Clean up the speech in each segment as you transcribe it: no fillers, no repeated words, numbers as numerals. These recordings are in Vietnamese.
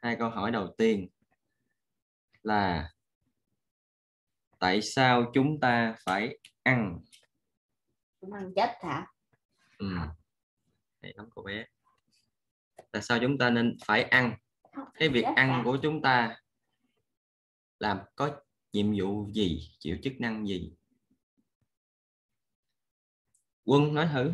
Hai câu hỏi đầu tiên là tại sao chúng ta phải ăn? Chúng ăn chết hả? Hay lắm cô bé. Tại sao chúng ta nên phải ăn? Cái việc ăn của chúng ta làm có nhiệm vụ gì, chịu chức năng gì? Quân nói thử.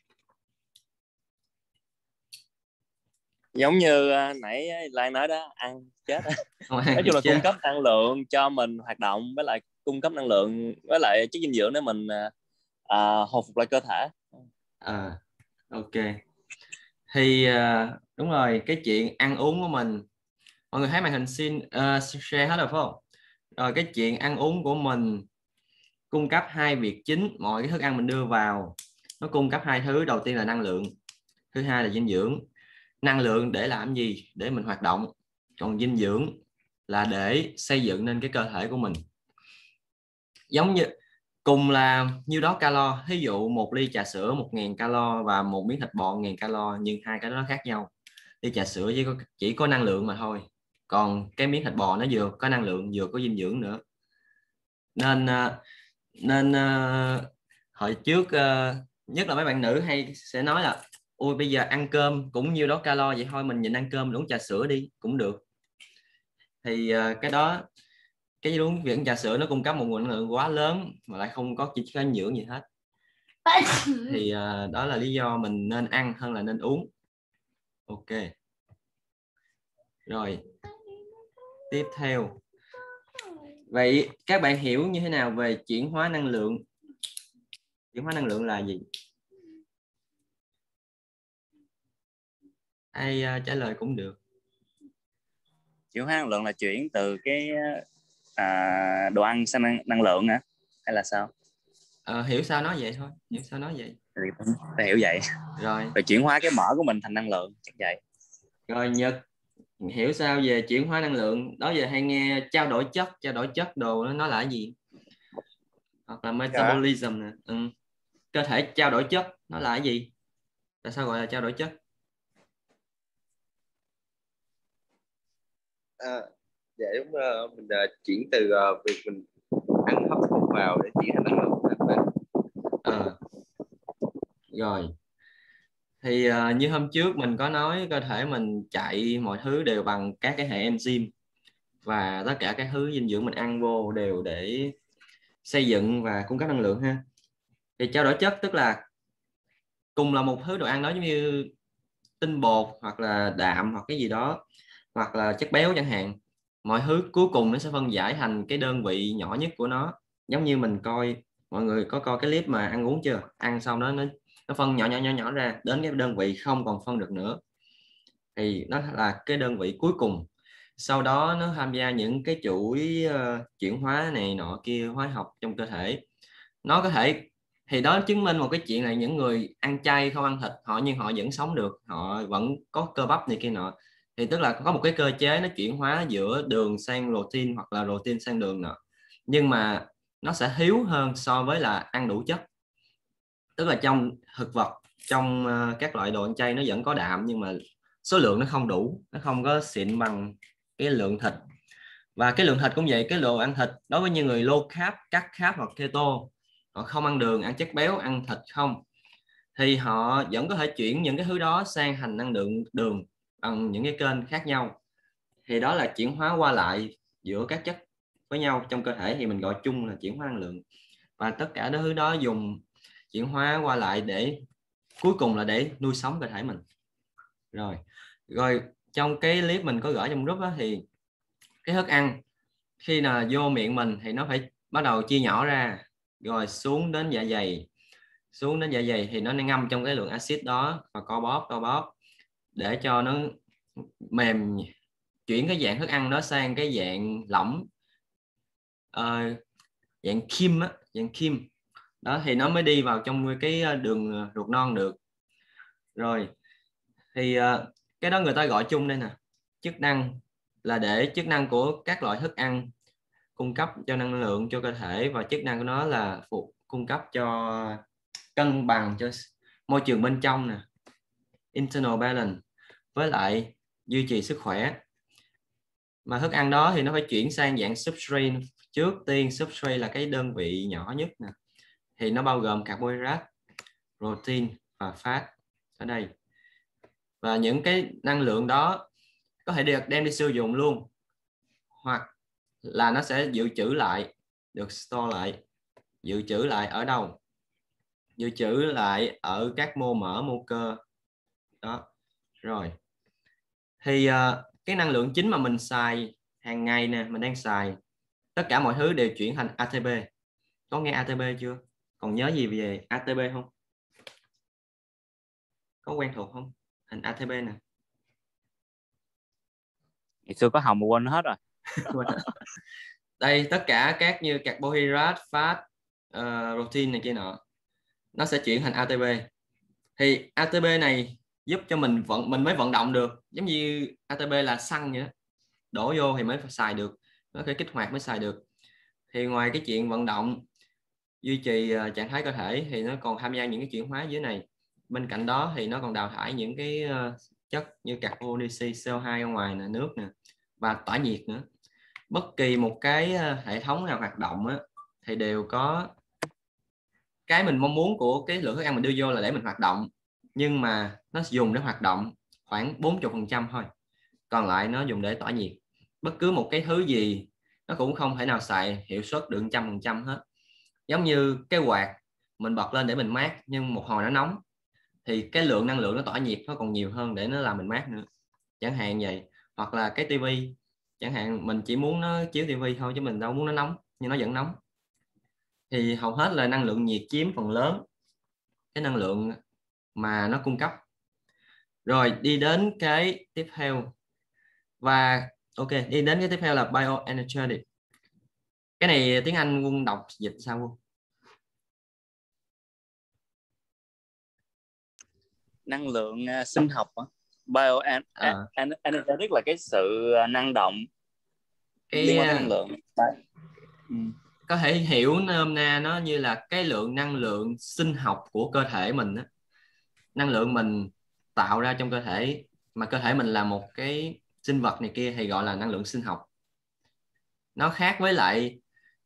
Giống như nãy Lan nói đó, ăn chết. Nói chung là Chứ. cung cấp năng lượng cho mình hoạt động, với lại cung cấp năng lượng với lại chất dinh dưỡng để mình hồi phục lại cơ thể. Ok. Thì đúng rồi, cái chuyện ăn uống của mình, mọi người thấy màn hình xin share hết rồi phải không? Rồi cái chuyện ăn uống của mình cung cấp hai việc chính. Mọi cái thức ăn mình đưa vào nó cung cấp hai thứ. Đầu tiên là năng lượng, thứ hai là dinh dưỡng. Năng lượng để làm gì? Để mình hoạt động. Còn dinh dưỡng là để xây dựng nên cái cơ thể của mình. Giống như cùng là nhiêu đó calo, ví dụ một ly trà sữa 1.000 calo và một miếng thịt bò 1.000 calo, nhưng hai cái đó khác nhau. Ly trà sữa chỉ có năng lượng mà thôi, còn cái miếng thịt bò nó vừa có năng lượng vừa có dinh dưỡng nữa. Nên hồi trước nhất là mấy bạn nữ hay sẽ nói là ôi bây giờ ăn cơm cũng nhiêu đó calo, vậy thôi mình nhịn ăn cơm uống trà sữa đi cũng được. Thì cái đó, cái uống việc trà sữa nó cung cấp một nguồn năng lượng quá lớn mà lại không có chỉ dinh dưỡng gì hết. Thì đó là lý do mình nên ăn hơn là nên uống. Ok. Rồi tiếp theo, vậy các bạn hiểu như thế nào về chuyển hóa năng lượng? Chuyển hóa năng lượng là gì? Ai trả lời cũng được. Chuyển hóa năng lượng là chuyển từ cái đồ ăn sang năng lượng hả? Hay là sao? Hiểu sao nói vậy thôi. Hiểu sao nói vậy. Ta hiểu vậy. Rồi chuyển hóa cái mỡ của mình thành năng lượng, chắc vậy. Rồi Nhật hiểu sao về chuyển hóa năng lượng? Đó giờ hay nghe trao đổi chất đồ, nó là cái gì? Hoặc là metabolism nè. Cơ thể trao đổi chất nó là cái gì? Tại sao gọi là trao đổi chất? Dạ đúng, mình chuyển từ việc mình ăn hấp thụ vào để chuyển thành năng lượng. Rồi thì như hôm trước mình có nói cơ thể mình chạy mọi thứ đều bằng các cái hệ enzyme, và tất cả các thứ dinh dưỡng mình ăn vô đều để xây dựng và cung cấp năng lượng ha. Thì trao đổi chất tức là cùng là một thứ đồ ăn đó, giống như tinh bột hoặc là đạm hoặc cái gì đó, hoặc là chất béo chẳng hạn, mọi thứ cuối cùng nó sẽ phân giải thành cái đơn vị nhỏ nhất của nó. Giống như mình coi, mọi người có coi cái clip mà ăn uống chưa? Ăn xong đó nó phân nhỏ ra đến cái đơn vị không còn phân được nữa, thì nó là cái đơn vị cuối cùng. Sau đó nó tham gia những cái chuỗi chuyển hóa này nọ kia, hóa học trong cơ thể. Nó có thể, thì đó chứng minh một cái chuyện là những người ăn chay không ăn thịt nhưng họ vẫn sống được, họ vẫn có cơ bắp này kia nọ. Thì tức là có một cái cơ chế nó chuyển hóa giữa đường sang protein hoặc là protein sang đường nọ, nhưng mà nó sẽ thiếu hơn so với là ăn đủ chất. Tức là trong thực vật, trong các loại đồ ăn chay nó vẫn có đạm, nhưng mà số lượng nó không đủ, nó không có xịn bằng cái lượng thịt. Và cái lượng thịt cũng vậy, cái đồ ăn thịt đối với những người low carb, cắt carb hoặc keto, họ không ăn đường, ăn chất béo, ăn thịt không, thì họ vẫn có thể chuyển những cái thứ đó sang thành năng lượng đường bằng những cái kênh khác nhau. Thì đó là chuyển hóa qua lại giữa các chất với nhau trong cơ thể, thì mình gọi chung là chuyển hóa năng lượng. Và tất cả thứ đó dùng chuyển hóa qua lại để cuối cùng là để nuôi sống cơ thể mình. Rồi trong cái clip mình có gửi trong group đó, thì cái thức ăn khi nào vô miệng mình thì nó phải bắt đầu chia nhỏ ra, rồi xuống đến dạ dày. Xuống đến dạ dày thì nó ngâm trong cái lượng axit đó và co bóp để cho nó mềm, chuyển cái dạng thức ăn đó sang cái dạng lỏng, dạng kim á, dạng kim đó, thì nó mới đi vào trong cái đường ruột non được. Rồi thì cái đó người ta gọi chung đây nè, chức năng là để chức năng của các loại thức ăn cung cấp cho năng lượng cho cơ thể, và chức năng của nó là cung cấp cho cân bằng cho môi trường bên trong nè, internal balance, với lại duy trì sức khỏe. Mà thức ăn đó thì nó phải chuyển sang dạng substrate trước tiên. Substrate là cái đơn vị nhỏ nhất nè, thì nó bao gồm carbohydrate, protein và fat ở đây. Và những cái năng lượng đó có thể được đem đi sử dụng luôn, hoặc là nó sẽ dự trữ lại, được store lại. Dự trữ lại ở đâu? Dự trữ lại ở các mô mỡ, mô cơ đó. Rồi thì cái năng lượng chính mà mình xài hàng ngày nè, mình đang xài, tất cả mọi thứ đều chuyển thành ATP. Có nghe ATP chưa? Còn nhớ gì về ATP không? Có quen thuộc không? Hình ATP nè. Ngày xưa có học mà quên hết rồi. Đây, tất cả các như carbohydrate, fat, protein này kia nọ, nó sẽ chuyển thành ATP. Thì ATP này giúp cho mình mới vận động được. Giống như ATP là xăng vậy đó, đổ vô thì mới xài được, nó phải kích hoạt mới xài được. Thì ngoài cái chuyện vận động, duy trì trạng thái cơ thể, thì nó còn tham gia những cái chuyển hóa dưới này. Bên cạnh đó thì nó còn đào thải những cái chất như carbon dioxide, CO2 ở ngoài nè, nước nè, và tỏa nhiệt nữa. Bất kỳ một cái hệ thống nào hoạt động á, thì đều có cái mình mong muốn của cái lượng thức ăn mình đưa vô là để mình hoạt động, nhưng mà nó dùng để hoạt động khoảng 40% thôi, còn lại nó dùng để tỏa nhiệt. Bất cứ một cái thứ gì nó cũng không thể nào xài hiệu suất được 100% hết. Giống như cái quạt mình bật lên để mình mát, nhưng một hồi nó nóng thì cái lượng năng lượng nó tỏa nhiệt nó còn nhiều hơn để nó làm mình mát nữa, chẳng hạn vậy. Hoặc là cái tivi chẳng hạn, mình chỉ muốn nó chiếu tivi thôi chứ mình đâu muốn nó nóng, nhưng nó vẫn nóng. Thì hầu hết là năng lượng nhiệt chiếm phần lớn cái năng lượng mà nó cung cấp. Rồi đi đến cái tiếp theo, và ok, đi đến cái tiếp theo là bioenergetic. Cái này tiếng Anh Quân đọc dịch sao Quân? Năng lượng sinh học. Bioenergetic là cái sự năng động liên quan tới năng lượng. Có thể hiểu nôm na nó như là cái lượng năng lượng sinh học của cơ thể mình á. Năng lượng mình tạo ra trong cơ thể, mà cơ thể mình là một cái sinh vật này kia, thì gọi là năng lượng sinh học. Nó khác với lại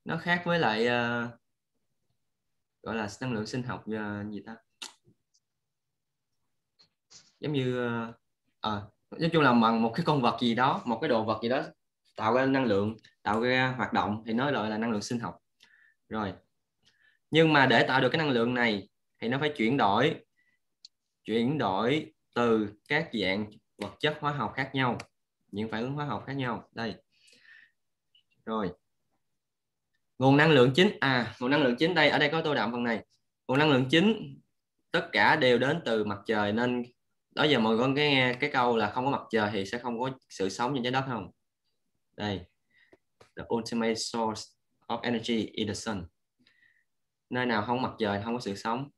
gọi là năng lượng sinh học gì ta, giống như nói chung là bằng một cái con vật gì đó, một cái đồ vật gì đó tạo ra năng lượng, tạo ra hoạt động, thì nó gọi là năng lượng sinh học. Rồi, nhưng mà để tạo được cái năng lượng này thì nó phải chuyển đổi từ các dạng vật chất hóa học khác nhau, những phản ứng hóa học khác nhau. Đây, rồi nguồn năng lượng chính, nguồn năng lượng chính đây, ở đây có tô đậm phần này. Nguồn năng lượng chính tất cả đều đến từ mặt trời, nên đó giờ mọi người có nghe cái câu là không có mặt trời thì sẽ không có sự sống trên trái đất không? Đây, the ultimate source of energy is the sun. Nơi nào không mặt trời không có sự sống.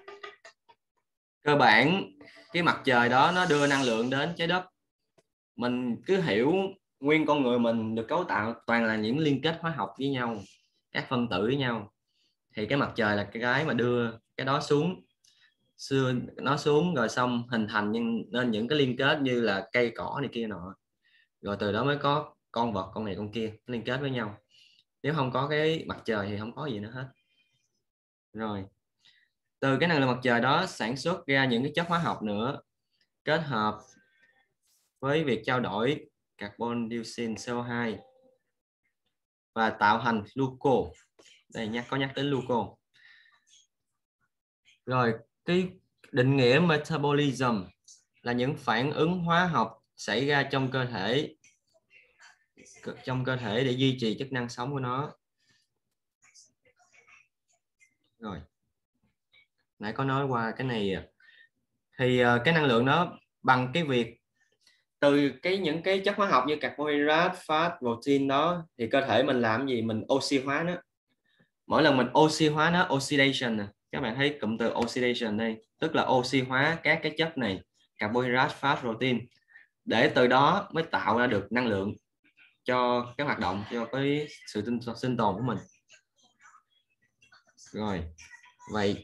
Cơ bản cái mặt trời đó nó đưa năng lượng đến trái đất. Mình cứ hiểu nguyên con người mình được cấu tạo toàn là những liên kết hóa học với nhau, các phân tử với nhau, thì cái mặt trời là cái mà đưa cái đó xuống, nó xuống rồi xong hình thành nên những cái liên kết như là cây cỏ này kia nọ, rồi từ đó mới có con vật, con này con kia liên kết với nhau. Nếu không có cái mặt trời thì không có gì nữa hết. Rồi từ cái năng lượng mặt trời đó sản xuất ra những cái chất hóa học nữa, kết hợp với việc trao đổi carbon dioxide, CO2 và tạo thành gluco. Đây có nhắc đến gluco. Rồi cái định nghĩa metabolism là những phản ứng hóa học xảy ra trong cơ thể để duy trì chức năng sống của nó. Rồi nãy có nói qua cái này, thì cái năng lượng đó bằng cái việc từ những cái chất hóa học như carbohydrate, fat, protein đó, thì cơ thể mình làm gì? Mình oxy hóa nó. Mỗi lần mình oxy hóa nó, oxidation nè, các bạn thấy cụm từ oxidation đây, tức là oxy hóa các cái chất này, carbohydrate, fat, protein, để từ đó mới tạo ra được năng lượng cho cái hoạt động, cho cái sự sinh tồn của mình. Rồi vậy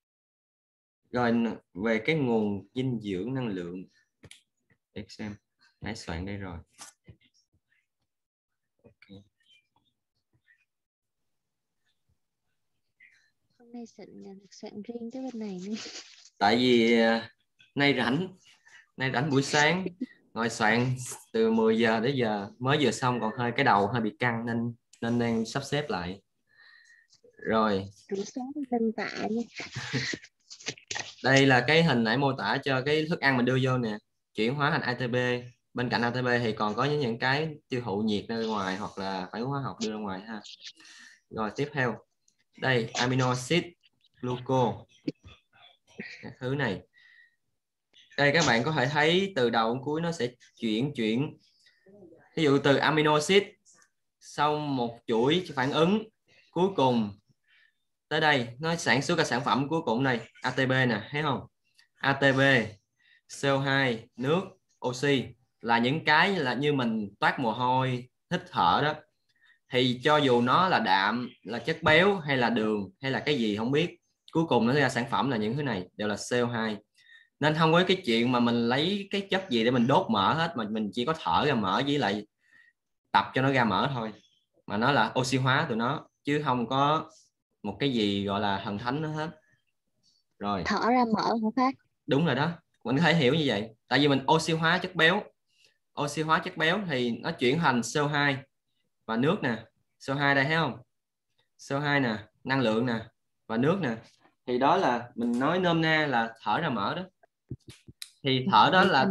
về cái nguồn dinh dưỡng năng lượng để xem. Nãy soạn đây rồi. Okay. Hôm nay soạn riêng cái bên này nữa. Tại vì nay rảnh buổi sáng ngồi soạn từ 10 giờ đến giờ, mới vừa xong còn cái đầu hơi bị căng nên đang sắp xếp lại. Rồi. Rửa sáng lên tạ nha. Đây là cái hình nãy mô tả cho cái thức ăn mình đưa vô nè, chuyển hóa thành ATP. Bên cạnh ATP thì còn có những cái tiêu thụ nhiệt ra ngoài hoặc là phản ứng hóa học đưa ra ngoài ha. Rồi tiếp theo đây, amino acid, glucose, cái thứ này. Đây các bạn có thể thấy từ đầu đến cuối nó sẽ chuyển. Ví dụ từ amino acid, sau một chuỗi phản ứng cuối cùng tới đây nó sản xuất ra sản phẩm cuối cùng này, ATP nè, thấy không? ATP, CO2, nước, oxy là những cái là như mình toát mồ hôi, hít thở đó. Thì cho dù nó là đạm, là chất béo hay là đường hay là cái gì không biết, cuối cùng nó ra sản phẩm là những thứ này đều là CO2. Nên không có cái chuyện mà mình lấy cái chất gì để mình đốt mỡ hết, mà mình chỉ có thở ra mỡ với lại tập cho nó ra mỡ thôi, mà nó là oxy hóa tụi nó, chứ không có một cái gì gọi là thần thánh nữa hết. Rồi Thở ra mỡ hả Phát? đúng rồi đó, mình có thể hiểu như vậy. Tại vì mình oxy hóa chất béo thì nó chuyển thành CO2 và nước nè. CO2 đây thấy không? CO2 nè, năng lượng nè và nước nè. Thì đó là mình nói nôm na là thở ra mỡ đó. Thì thở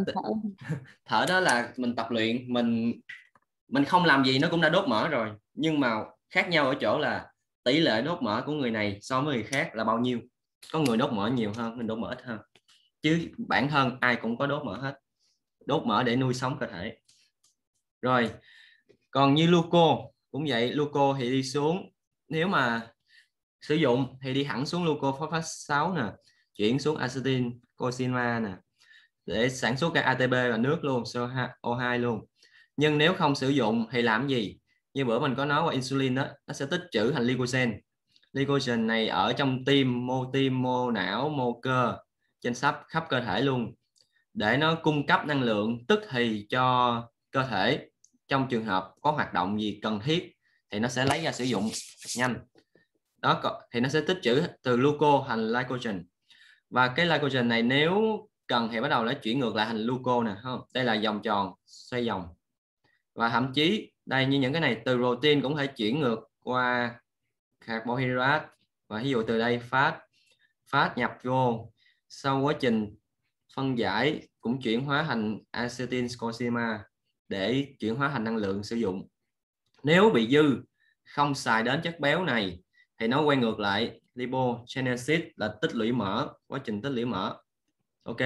đó là mình tập luyện, mình không làm gì nó cũng đã đốt mỡ rồi, nhưng mà khác nhau ở chỗ là tỷ lệ đốt mỡ của người này so với người khác là bao nhiêu. Có người đốt mỡ nhiều hơn, mình đốt mỡ ít hơn, chứ bản thân ai cũng có đốt mỡ hết. Đốt mỡ để nuôi sống cơ thể. Rồi còn như gluco cũng vậy, gluco thì đi xuống, nếu mà sử dụng thì đi hẳn xuống gluco phosphate 6 nè, chuyển xuống acetyl coenzyme nè để sản xuất cái ATP và nước luôn, CO2 luôn. Nhưng nếu không sử dụng thì làm gì? Như bữa mình có nói qua insulin đó, nó sẽ tích trữ thành glycogen. Glycogen này ở trong tim, mô não, mô cơ, trên khắp cơ thể luôn, để nó cung cấp năng lượng tức thì cho cơ thể. Trong trường hợp có hoạt động gì cần thiết thì nó sẽ lấy ra sử dụng nhanh đó, thì nó sẽ tích trữ từ gluco thành glycogen. Và cái glycogen này nếu cần thì bắt đầu nó chuyển ngược lại thành gluco nè, không? Đây là vòng tròn xoay vòng. Và thậm chí đây, như những cái này từ protein cũng thể chuyển ngược qua carbohydrate, và ví dụ từ đây fat nhập vô, sau quá trình phân giải cũng chuyển hóa thành acetylcholine để chuyển hóa thành năng lượng sử dụng. Nếu bị dư không xài đến chất béo này thì nó quay ngược lại lipogenesis, là tích lũy mỡ, quá trình tích lũy mỡ. Ok,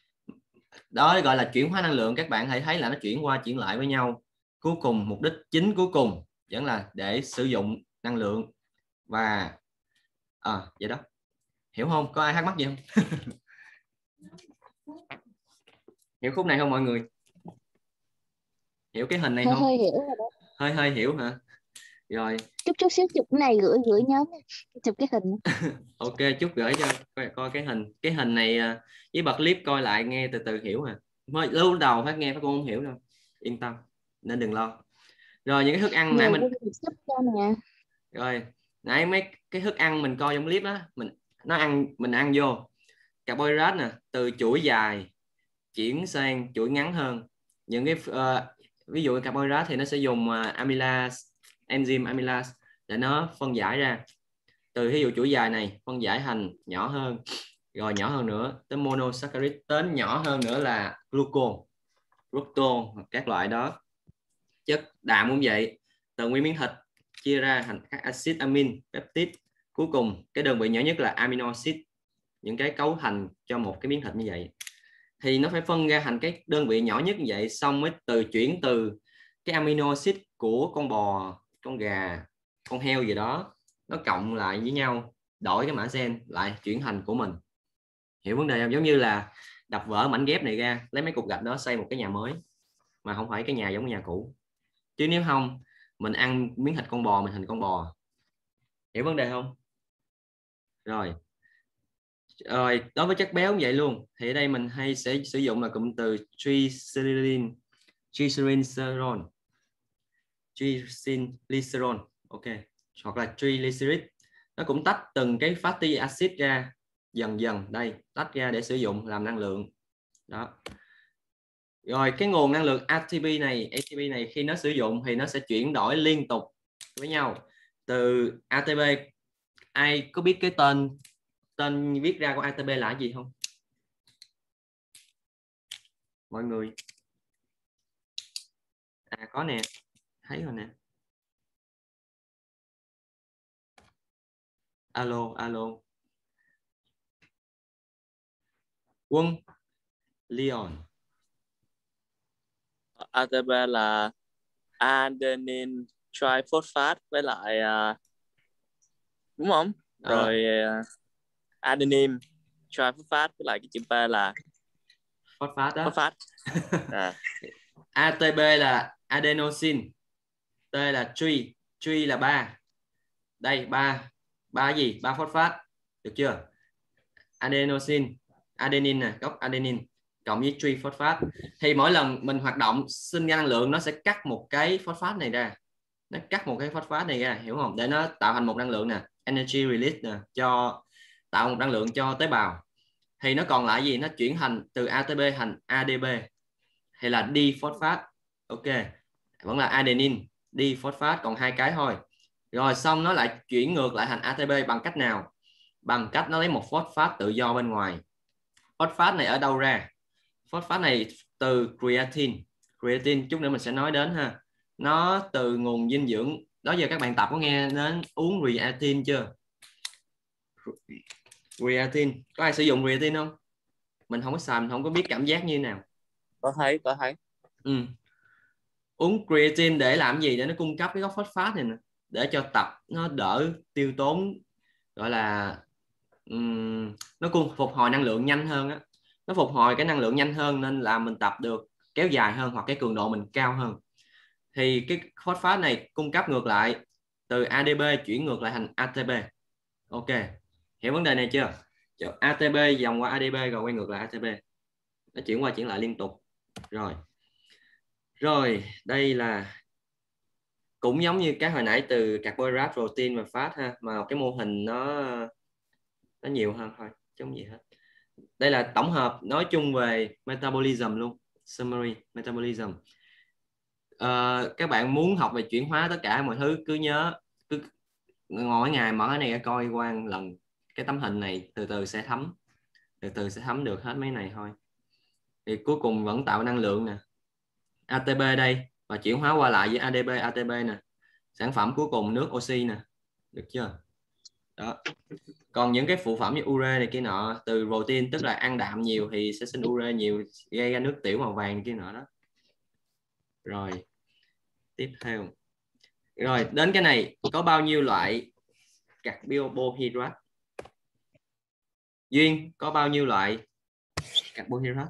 đó gọi là chuyển hóa năng lượng. Các bạn hãy thấy là nó chuyển qua chuyển lại với nhau, cuối cùng mục đích chính cuối cùng vẫn là để sử dụng năng lượng. Và vậy đó, hiểu không? Có ai thắc mắc gì không? Hiểu khúc này không mọi người? Hiểu cái hình này không? Hơi hiểu rồi đó. Hơi hiểu hả? Rồi Chút xíu chụp cái này gửi nhóm, chụp cái hình. ok, chút gửi cho coi cái hình này với bật clip coi lại nghe từ từ hiểu à. Mới lúc đầu phát nghe Phát cũng không hiểu đâu, yên tâm nên đừng lo. Rồi những cái thức ăn nãy mình sắp cho nè. Rồi nãy mấy cái thức ăn mình coi trong clip đó, mình ăn vô carbohydrate nè, từ chuỗi dài chuyển sang chuỗi ngắn hơn. Những cái ví dụ carbohydrate thì nó sẽ dùng enzyme amylase để nó phân giải ra. Từ ví dụ chuỗi dài này phân giải thành nhỏ hơn, rồi nhỏ hơn nữa tới monosaccharide, đến nhỏ hơn nữa là glucose, fructose hoặc các loại đó. Chất đạm cũng vậy, từ nguyên miếng thịt chia ra thành các axit amin, peptide, cuối cùng cái đơn vị nhỏ nhất là amino acid. Những cái cấu thành cho một cái miếng thịt như vậy thì nó phải phân ra thành cái đơn vị nhỏ nhất như vậy, xong mới chuyển từ cái amino acid của con bò, con gà, con heo gì đó, nó cộng lại với nhau, đổi cái mã gen lại chuyển thành của mình. Hiểu vấn đề không? Giống như là đập vỡ mảnh ghép này ra, lấy mấy cục gạch đó xây một cái nhà mới, mà không phải cái nhà giống nhà cũ. Chứ nếu không mình ăn miếng thịt con bò mình thành con bò. Hiểu vấn đề không? Rồi đối với chất béo cũng vậy luôn. Thì ở đây mình hay sẽ sử dụng là cụm từ triacylin, triglycerol, triglycerol, ok, hoặc là triglycerid. Nó cũng tách từng cái fatty acid ra dần dần, đây tách ra để sử dụng làm năng lượng đó. Rồi cái nguồn năng lượng ATP này khi nó sử dụng thì nó sẽ chuyển đổi liên tục với nhau. Từ ATP, ai có biết cái tên viết ra của ATP là cái gì không mọi người? Có nè, thấy rồi nè. Alo Quân, Leon. ATP là adenine triphosphate với lại đúng không? Rồi adenine triphosphate với lại cái chữ P là Phosphate đó. phosphate. ATP là adenosine, T là tri là 3. Đây 3 gì? 3 phosphate. Được chưa? Adenosine, adenine nè, gốc adenine cộng với tri phosphate. Thì mỗi lần mình hoạt động sinh ra năng lượng nó sẽ cắt một cái phosphate này ra. Nó cắt một cái phosphate này ra, hiểu không? Để nó tạo thành một năng lượng nè, energy release nè, tạo một năng lượng cho tế bào. Thì nó còn lại gì? Nó chuyển thành từ ATP thành ADP hay là D-phosphate. Ok, vẫn là adenine, D-phosphate, còn hai cái thôi. Rồi xong nó lại chuyển ngược lại thành ATP bằng cách nào? Bằng cách nó lấy một phosphate tự do bên ngoài. Phosphate này ở đâu ra? Phosphate này từ creatine chút nữa mình sẽ nói đến ha. Nó từ nguồn dinh dưỡng. Đó giờ các bạn tập có nghe đến uống creatine chưa? Creatine, có ai sử dụng creatine không? Mình không có xài, mình không có biết cảm giác như thế nào. Có thấy. Uống creatine để làm gì? Để nó cung cấp cái gốc phosphate này nè, để cho tập nó đỡ tiêu tốn, gọi là nó phục hồi năng lượng nhanh hơn á. Nó phục hồi cái năng lượng nhanh hơn nên là mình tập được kéo dài hơn hoặc cái cường độ mình cao hơn. Thì cái phosphate này cung cấp ngược lại từ ADP chuyển ngược lại thành ATP. Ok, hiểu vấn đề này chưa? ATP vòng qua ADP rồi quay ngược lại ATP, nó chuyển qua chuyển lại liên tục. Rồi đây là cũng giống như cái hồi nãy từ carbohydrate, protein và fat ha, mà cái mô hình nó nhiều hơn thôi chứ không gì hết. Đây là tổng hợp nói chung về metabolism luôn, summary metabolism. Các bạn muốn học về chuyển hóa tất cả mọi thứ cứ nhớ, cứ ngồi ngày mở cái này coi qua lần cái tấm hình này, từ từ sẽ thấm được hết mấy này thôi. Thì cuối cùng vẫn tạo năng lượng nè, ATP đây, và chuyển hóa qua lại với ADP ATP nè, sản phẩm cuối cùng nước oxy nè, được chưa? Đó. Còn những cái phụ phẩm như ure này kia nọ từ protein, tức là ăn đạm nhiều thì sẽ sinh ure nhiều, gây ra nước tiểu màu vàng này kia nọ đó. Rồi tiếp theo, rồi đến cái này, có bao nhiêu loại carbohydrate? Duyên, có bao nhiêu loại carbohydrate?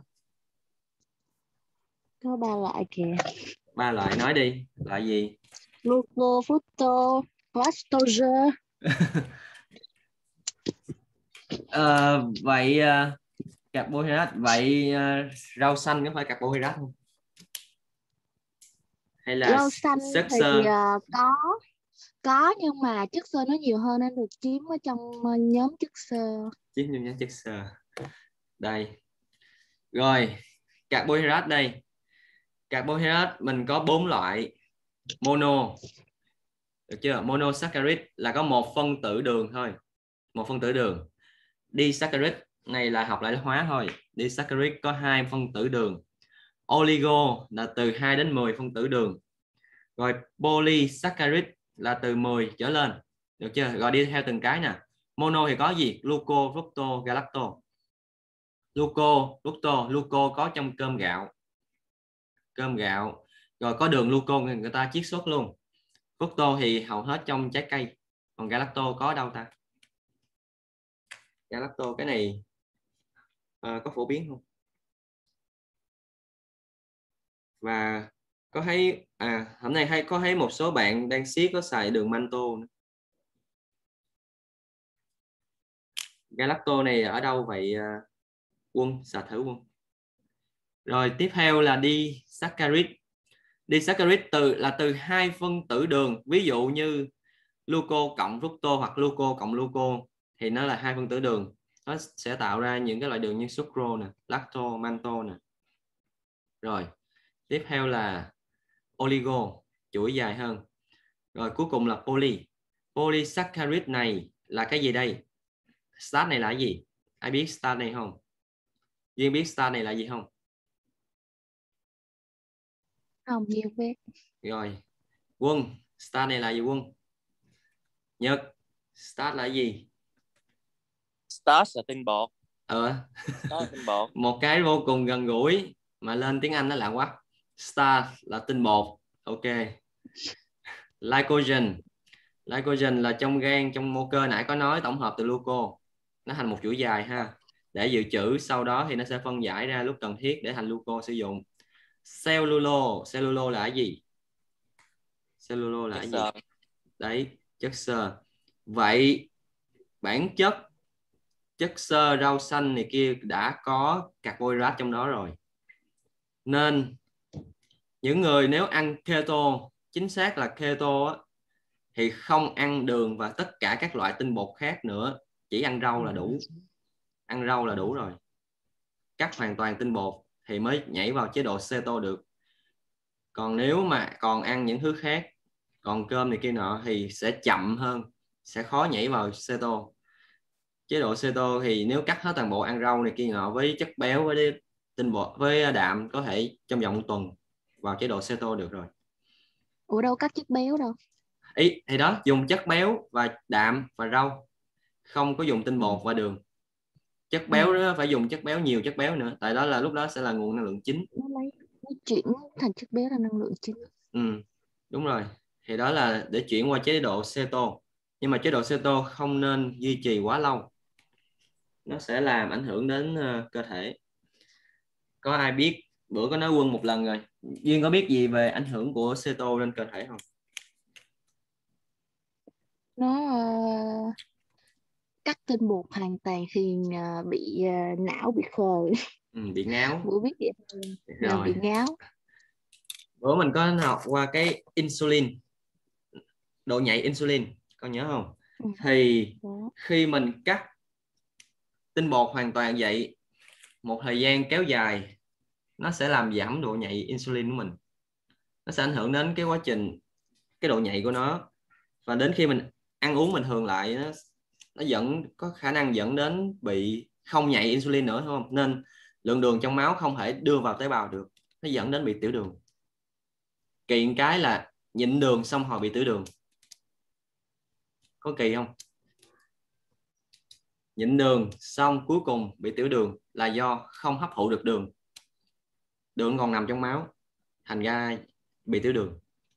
Có 3 loại kìa. 3 loại, nói đi, loại gì? Gluco, fructose, lactose. Vậy carbohydrate, vậy rau xanh có phải carbohydrate không? Hay là Rau xanh chất thì xơ? có nhưng mà chất xơ nó nhiều hơn nên được chiếm ở trong nhóm chất xơ. Chiếm trong nhóm chất xơ. Đây. Rồi, carbohydrate đây. Carbohydrate mình có 4 loại. Mono, được chưa? Monosaccharide là có một phân tử đường thôi, một phân tử đường. Disaccharide này là học lại hóa thôi. Disaccharide có 2 phân tử đường. Oligo là từ 2 đến 10 phân tử đường. Rồi polysaccharide là từ 10 trở lên, được chưa? Rồi đi theo từng cái nè. Mono thì có gì? Gluco, fructose, galactose. Gluco có trong cơm gạo. Rồi có đường gluco người ta chiết xuất luôn. Fructose thì hầu hết trong trái cây. Còn galactose có đâu ta? Galactose cái này có phổ biến không? Và có thấy hôm nay hay có thấy một số bạn đang siết có xài đường maltose nữa. Galactose này ở đâu vậy Quân? Xài thử Quân. Rồi tiếp theo là disaccharide. Disaccharide từ hai phân tử đường, ví dụ như gluco cộng fructose hoặc gluco cộng gluco thì nó là hai phân tử đường, nó sẽ tạo ra những cái loại đường như sucrose nè, lactose, maltose nè. Rồi tiếp theo là oligo, chuỗi dài hơn. Rồi cuối cùng là polysaccharide này là cái gì đây? Start này là cái gì? Ai biết start này không? Duyên biết start này là gì không? Không nhiều biết. Rồi Quân, start này là gì Quân? Nhật, start là gì? Starch là tinh bột. Starch là tinh bột. Một cái vô cùng gần gũi mà lên tiếng Anh nó lạ quá. Starch là tinh bột. Ok. Glycogen là trong gan, trong mô cơ nãy có nói tổng hợp từ gluco, nó thành một chuỗi dài ha, để dự trữ, sau đó thì nó sẽ phân giải ra lúc cần thiết để thành gluco sử dụng. Cellulose là cái gì? Cellulose là cái gì? Đấy, chất xơ. Vậy bản chất xơ rau xanh này kia đã có carbohydrate trong đó rồi, nên những người nếu ăn keto, chính xác là keto á, thì không ăn đường và tất cả các loại tinh bột khác nữa, chỉ ăn rau là đủ. Ăn rau là đủ rồi, cắt hoàn toàn tinh bột thì mới nhảy vào chế độ keto được. Còn nếu mà còn ăn những thứ khác, còn cơm này kia nọ thì sẽ chậm hơn, sẽ khó nhảy vào keto. Chế độ keto thì nếu cắt hết toàn bộ, ăn rau này kia nọ với chất béo, với tinh bột, với đạm, có thể trong vòng một tuần vào chế độ keto được rồi. Ủa đâu cắt chất béo đâu. Ý thì đó, dùng chất béo và đạm và rau, không có dùng tinh bột và đường. Chất béo đó phải dùng chất béo, nhiều chất béo nữa, tại đó là lúc đó sẽ là nguồn năng lượng chính. Nó chuyển thành chất béo là năng lượng chính. Đúng rồi, thì đó là để chuyển qua chế độ keto. Nhưng mà chế độ keto không nên duy trì quá lâu, nó sẽ làm ảnh hưởng đến cơ thể. Có ai biết, bữa có nói Quân một lần rồi, Duyên có biết gì về ảnh hưởng của keto lên cơ thể không? Nó cắt tinh bột hoàn toàn thì bị não bị khờ. Bị ngáo. Bữa biết vậy là bị ngáo. Bữa mình có học qua cái insulin, độ nhạy insulin, con nhớ không? Thì khi mình cắt tinh bột hoàn toàn vậy, một thời gian kéo dài, nó sẽ làm giảm độ nhạy insulin của mình. Nó sẽ ảnh hưởng đến cái quá trình, cái độ nhạy của nó. Và đến khi mình ăn uống bình thường lại, nó vẫn có khả năng dẫn đến bị không nhạy insulin nữa, không? Nên lượng đường trong máu không thể đưa vào tế bào được, nó dẫn đến bị tiểu đường. Kỳ cái là nhịn đường xong hồi bị tiểu đường, có kỳ không? Nhịn đường xong cuối cùng bị tiểu đường là do không hấp thụ được đường, đường còn nằm trong máu, thành ra bị tiểu đường.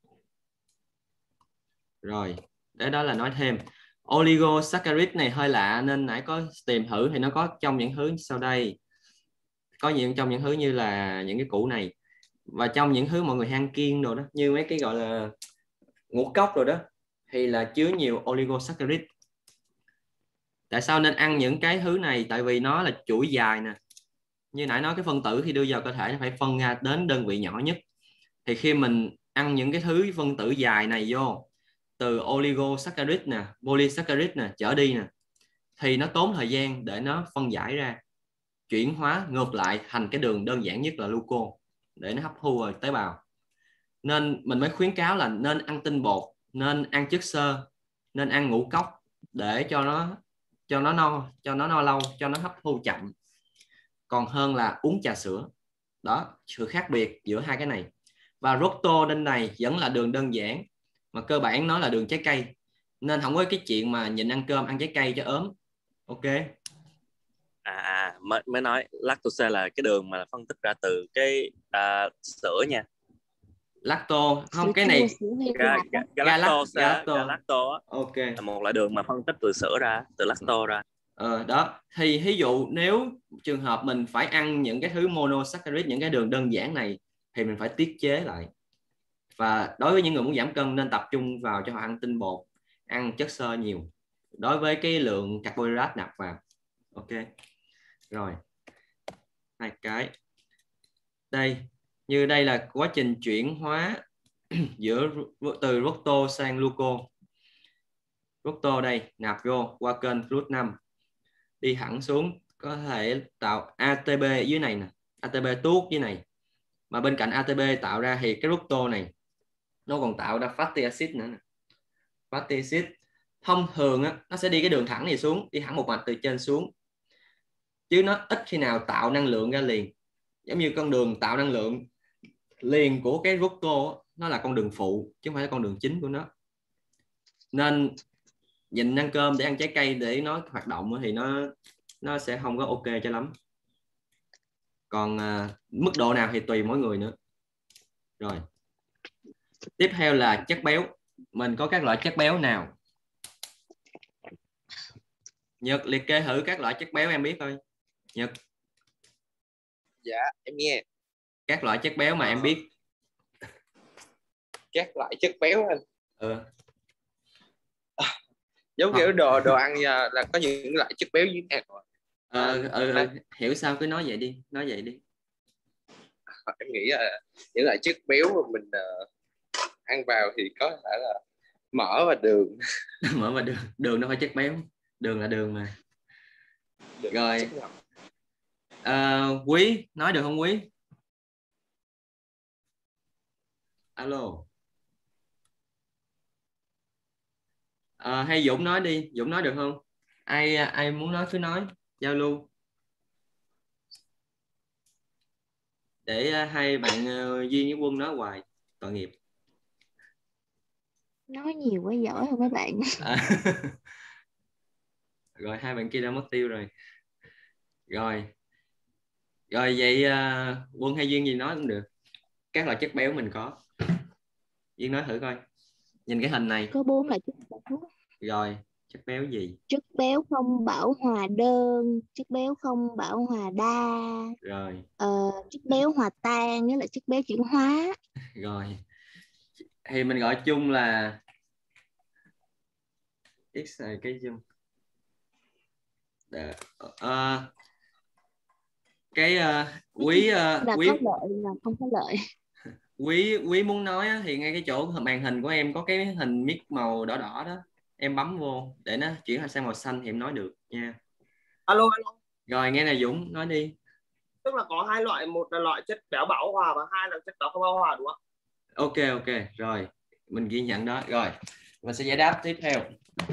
Rồi, đó là nói thêm. Oligosaccharide này hơi lạ nên nãy có tìm thử thì nó có trong những thứ sau đây. Có trong những thứ như là những cái củ này, và trong những thứ mọi người ăn kiêng rồi đó, như mấy cái gọi là ngũ cốc rồi đó, thì là chứa nhiều oligosaccharide. Tại sao nên ăn những cái thứ này? Tại vì nó là chuỗi dài nè. Như nãy nói, cái phân tử khi đưa vào cơ thể nó phải phân ra đến đơn vị nhỏ nhất. Thì khi mình ăn những cái thứ phân tử dài này vô, từ oligosaccharide nè, polysaccharide nè, trở đi nè, thì nó tốn thời gian để nó phân giải ra, chuyển hóa ngược lại thành cái đường đơn giản nhất là gluco để nó hấp thu vào tế bào. Nên mình mới khuyến cáo là nên ăn tinh bột, nên ăn chất xơ, nên ăn ngũ cốc để cho nó no lâu, cho nó hấp thu chậm, còn hơn là uống trà sữa. Đó, sự khác biệt giữa hai cái này. Và fructose bên này vẫn là đường đơn giản, mà cơ bản nó là đường trái cây, nên không có cái chuyện mà nhịn ăn cơm ăn trái cây cho ốm. Ok. Mới nói lactose là cái đường mà phân tích ra từ cái sữa nha. Lactose không, cái này galactose ok, là một loại đường mà phân tích từ sữa ra, từ lactose ra. Đó thì ví dụ nếu trường hợp mình phải ăn những cái thứ monosaccharide, những cái đường đơn giản này, thì mình phải tiết chế lại. Và đối với những người muốn giảm cân nên tập trung vào cho họ ăn tinh bột, ăn chất xơ nhiều đối với cái lượng carbohydrate nạp vào. Ok. Rồi, hai cái đây, Như đây là quá trình chuyển hóa giữa từ fructose sang glucose. Fructose đây nạp vô qua kênh fluid 5 đi thẳng xuống, có thể tạo ATP ở dưới này nè, ATP tuốt dưới này, mà bên cạnh ATP tạo ra thì cái fructose này nó còn tạo ra fatty acid nữa nè. Fatty acid thông thường á, nó sẽ đi cái đường thẳng này xuống, đi thẳng một mạch từ trên xuống, chứ nó ít khi nào tạo năng lượng ra liền. Giống như con đường tạo năng lượng liền của cái fructose, nó là con đường phụ chứ không phải là con đường chính của nó. Nên nhìn ăn cơm để ăn trái cây để nó hoạt động thì nó sẽ không có ok cho lắm. Còn mức độ nào thì tùy mỗi người nữa. Rồi tiếp theo là chất béo. Mình có các loại chất béo nào? Nhật liệt kê thử các loại chất béo em biết thôi. Nhật. Dạ em nghe. Các loại chất béo mà em biết. Các loại chất béo anh. Giống kiểu đồ ăn là có những loại chất béo như thế nào? Hiểu sao cứ nói vậy đi, nói vậy đi. Em nghĩ là những loại chất béo mà mình ăn vào thì có thể là mỡ và đường. Mỡ và đường, đường đâu phải chất béo, đường là đường mà. Đường rồi Quý nói được không Quý? Alo. Hay Dũng nói đi, Dũng nói được không? Ai muốn nói cứ nói, giao lưu để hai bạn Duyên với Quân nói hoài tội nghiệp. Nói nhiều quá giỏi không mấy bạn. Rồi hai bạn kia đã mất tiêu rồi. Rồi vậy Quân hay Duyên gì nói cũng được. Các loại chất béo mình có. Duyên nói thử coi. Nhìn cái hình này. Có 4 loại chất béo. Rồi chất béo gì? Chất béo không bão hòa đơn, chất béo không bão hòa đa. Rồi. Chất béo hòa tan với lại chất béo chuyển hóa. Rồi thì mình gọi chung là x là cái chung Quý là có lợi là không có lợi. Quý muốn nói thì ngay cái chỗ màn hình của em có cái hình mic màu đỏ đỏ đó, em bấm vô để nó chuyển sang màu xanh thì em nói được nha. Alo. Rồi nghe này Dũng nói đi. Tức là có hai loại, một là loại chất béo bão hòa và hai là chất béo không bão hòa đúng không? Ok rồi mình ghi nhận đó. Rồi mình sẽ giải đáp tiếp theo.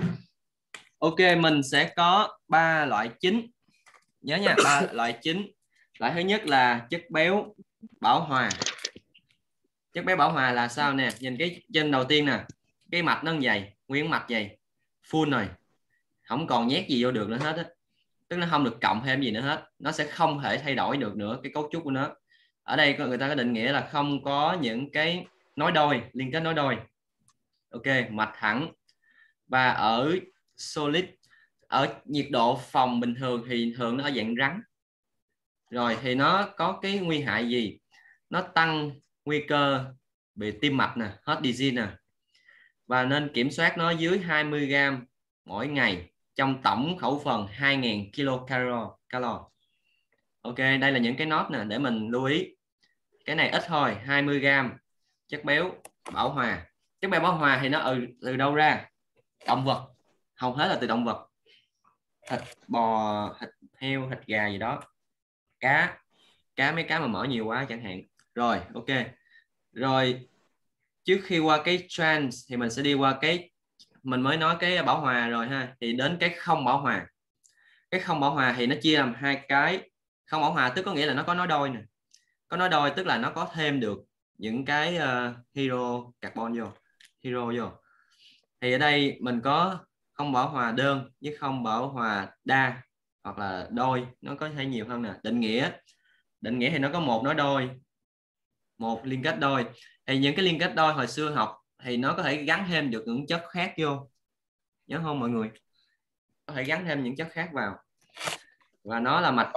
Ok, mình sẽ có 3 loại chính, nhớ nha, 3 loại chính. Loại thứ nhất là chất béo bão hòa. Chất béo bão hòa là sao nè? Nhìn cái trên đầu tiên nè, cái mạch nó như vậy, nguyên mạch vậy, full rồi, không còn nhét gì vô được nữa hết á. Tức nó không được cộng thêm gì nữa hết, nó sẽ không thể thay đổi được nữa cái cấu trúc của nó. Ở đây người ta có định nghĩa là không có những cái nối đôi, liên kết nối đôi. Ok, mạch thẳng. Và ở solid, ở nhiệt độ phòng bình thường thì thường nó ở dạng rắn. Rồi thì nó có cái nguy hại gì? Nó tăng nguy cơ bị tim mạch nè, heart disease nè. Và nên kiểm soát nó dưới 20g mỗi ngày trong tổng khẩu phần 2.000 kcal. Ok, đây là những cái nốt nè để mình lưu ý. Cái này ít thôi, 20g chất béo bão hòa. Chất béo bão hòa thì nó từ đâu ra? Động vật, hầu hết là từ động vật. Thịt bò, thịt heo, thịt gà gì đó. Cá, mấy cá mà mỡ nhiều quá chẳng hạn. Rồi, ok. Rồi trước khi qua cái trans thì mình sẽ đi qua cái, mình mới nói cái bão hòa rồi ha, thì đến cái không bão hòa. Cái không bão hòa thì nó chia làm hai cái. Không bão hòa tức có nghĩa là nó có nối đôi nè. Có nối đôi tức là nó có thêm được những cái hydrocarbon vô, thì ở đây mình có không bão hòa đơn với không bão hòa đa hoặc là đôi, nó có thể nhiều hơn nè. Định nghĩa thì nó có một nối đôi, một liên kết đôi. Thì những cái liên kết đôi hồi xưa học thì nó có thể gắn thêm được những chất khác vô, nhớ không mọi người? Có thể gắn thêm những chất khác vào, và nó là mạch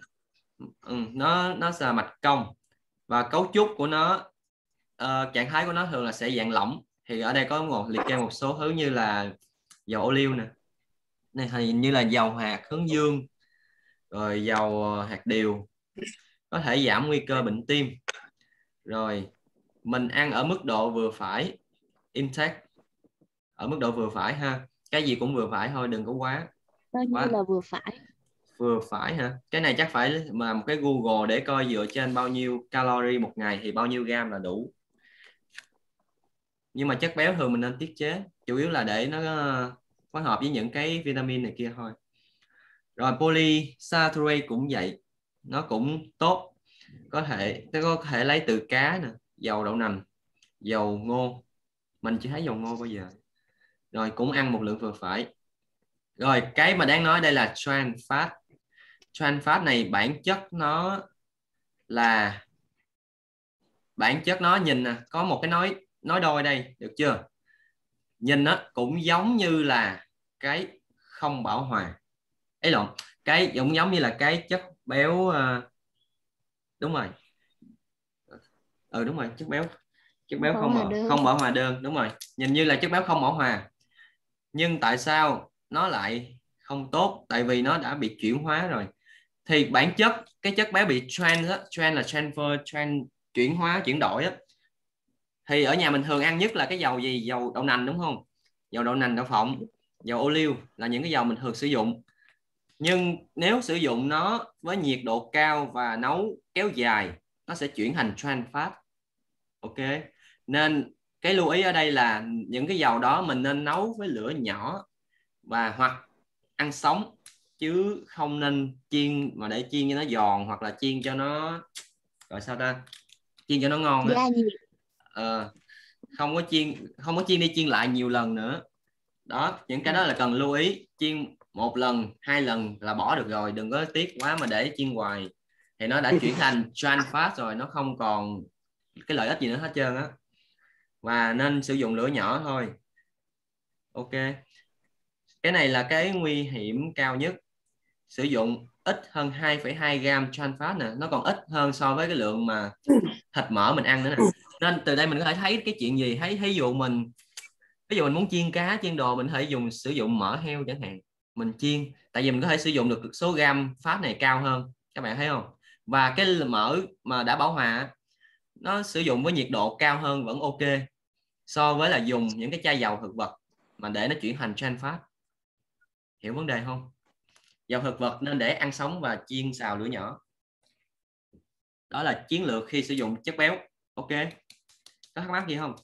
nó là mạch cong. Và cấu trúc của nó, trạng thái của nó thường là sẽ dạng lỏng. Thì ở đây có liệt kê một số thứ như là dầu ô liu nè, này hình như là dầu hạt hướng dương, rồi dầu hạt điều, có thể giảm nguy cơ bệnh tim. Rồi mình ăn ở mức độ vừa phải, intake ở mức độ vừa phải ha, cái gì cũng vừa phải thôi, đừng có quá. Bao nhiêu là vừa phải? Vừa phải hả? Cái này chắc phải mà một cái Google để coi dựa trên bao nhiêu calorie một ngày thì bao nhiêu gam là đủ. Nhưng mà chất béo thường mình nên tiết chế, chủ yếu là để nó phối hợp với những cái vitamin này kia thôi. Rồi polysaccharide cũng vậy, nó cũng tốt, có thể lấy từ cá nè, dầu đậu nành, dầu ngô, mình chỉ thấy dầu ngô bao giờ. Rồi cũng ăn một lượng vừa phải. Rồi cái mà đáng nói đây là trans fat. Trans fat này bản chất nó nhìn nè, có một cái nói đôi đây, được chưa? Nhìn nó cũng giống như là cái không bão hòa, ấy lộn, cái cũng giống như là cái chất béo, đúng rồi, đúng rồi, chất béo không bão hòa đơn, đúng rồi, nhìn như là chất béo không bão hòa. Nhưng tại sao nó lại không tốt? Tại vì nó đã bị chuyển hóa rồi. Thì bản chất cái chất béo bị trans là transfer, chuyển hóa, chuyển đổi á, thì ở nhà mình thường ăn nhất là cái dầu gì? Dầu đậu nành, đúng không? Dầu đậu nành, đậu phộng, dầu ô liu là những cái dầu mình thường sử dụng. Nhưng nếu sử dụng nó với nhiệt độ cao và nấu kéo dài, nó sẽ chuyển thành trans fat. Ok, nên cái lưu ý ở đây là những cái dầu đó mình nên nấu với lửa nhỏ và hoặc ăn sống, chứ không nên chiên mà để chiên cho nó giòn, hoặc là chiên cho nó, gọi sao ta, chiên cho nó ngon á. Không có chiên đi chiên lại nhiều lần nữa. Đó, những cái đó là cần lưu ý. Chiên một lần, 2 lần là bỏ được rồi, đừng có tiếc quá mà để chiên hoài, thì nó đã chuyển thành trans fat rồi, nó không còn cái lợi ích gì nữa hết trơn á. Và nên sử dụng lửa nhỏ thôi. Ok, cái này là cái nguy hiểm cao nhất. Sử dụng ít hơn 2,2 gram trans fat nè, nó còn ít hơn so với cái lượng mà thịt mỡ mình ăn nữa nè. Nên từ đây mình có thể thấy cái chuyện gì, thấy ví dụ mình muốn chiên cá, chiên đồ, mình có thể sử dụng mỡ heo chẳng hạn, mình chiên, tại vì mình có thể sử dụng được số gram fat này cao hơn, các bạn thấy không? Và cái mỡ mà đã bảo hòa nó sử dụng với nhiệt độ cao hơn vẫn ok, so với là dùng những cái chai dầu thực vật mà để nó chuyển thành trans fat. Hiểu vấn đề không? Dầu thực vật nên để ăn sống và chiên xào lửa nhỏ. Đó là chiến lược khi sử dụng chất béo. Ok, có thắc mắc gì không?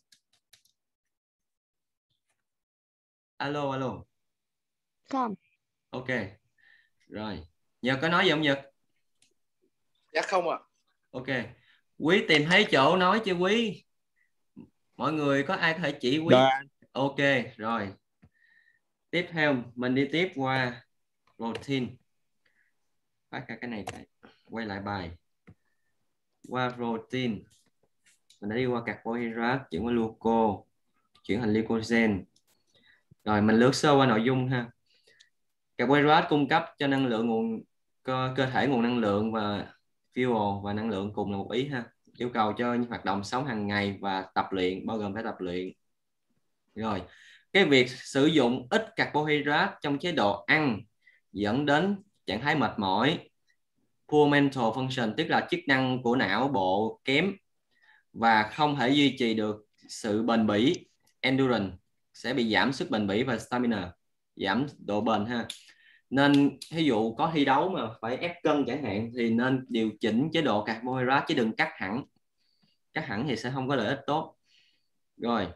Alo. Không. Ok, rồi Nhật có nói gì không Nhật? Dạ không ạ. Ok, Quý tìm thấy chỗ nói chưa Quý? Mọi người có ai có thể chỉ Quý? Ok, rồi tiếp theo mình đi tiếp qua protein. Phát ra cái này, quay lại bài. Qua protein mình đã đi qua carbohydrate, chuyển qua glucose, chuyển thành glycogen. Rồi mình lướt sơ qua nội dung ha. Carbohydrate cung cấp cho năng lượng, cơ thể nguồn năng lượng và fuel và năng lượng cùng là một ý ha. Yêu cầu cho hoạt động sống hàng ngày và tập luyện, bao gồm phải tập luyện. Rồi cái việc sử dụng ít carbohydrate trong chế độ ăn dẫn đến trạng thái mệt mỏi, poor mental function, tức là chức năng của não bộ kém và không thể duy trì được sự bền bỉ, endurance, sẽ bị giảm sức bền bỉ và stamina, giảm độ bền ha. Nên ví dụ có thi đấu mà phải ép cân chẳng hạn thì nên điều chỉnh chế độ carbohydrate chứ đừng cắt hẳn thì sẽ không có lợi ích tốt. Rồi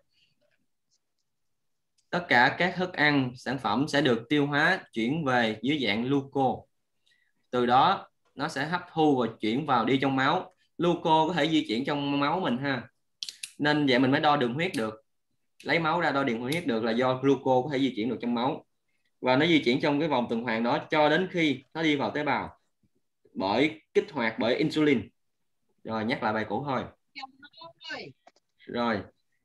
tất cả các thức ăn, sản phẩm sẽ được tiêu hóa chuyển về dưới dạng glucose, từ đó nó sẽ hấp thu và chuyển vào đi trong máu. Glucose có thể di chuyển trong máu mình ha, nên vậy mình mới đo đường huyết được, lấy máu ra đo đường huyết được là do glucose có thể di chuyển được trong máu, và nó di chuyển trong cái vòng tuần hoàn đó cho đến khi nó đi vào tế bào kích hoạt bởi insulin. Rồi nhắc lại bài cũ thôi. Rồi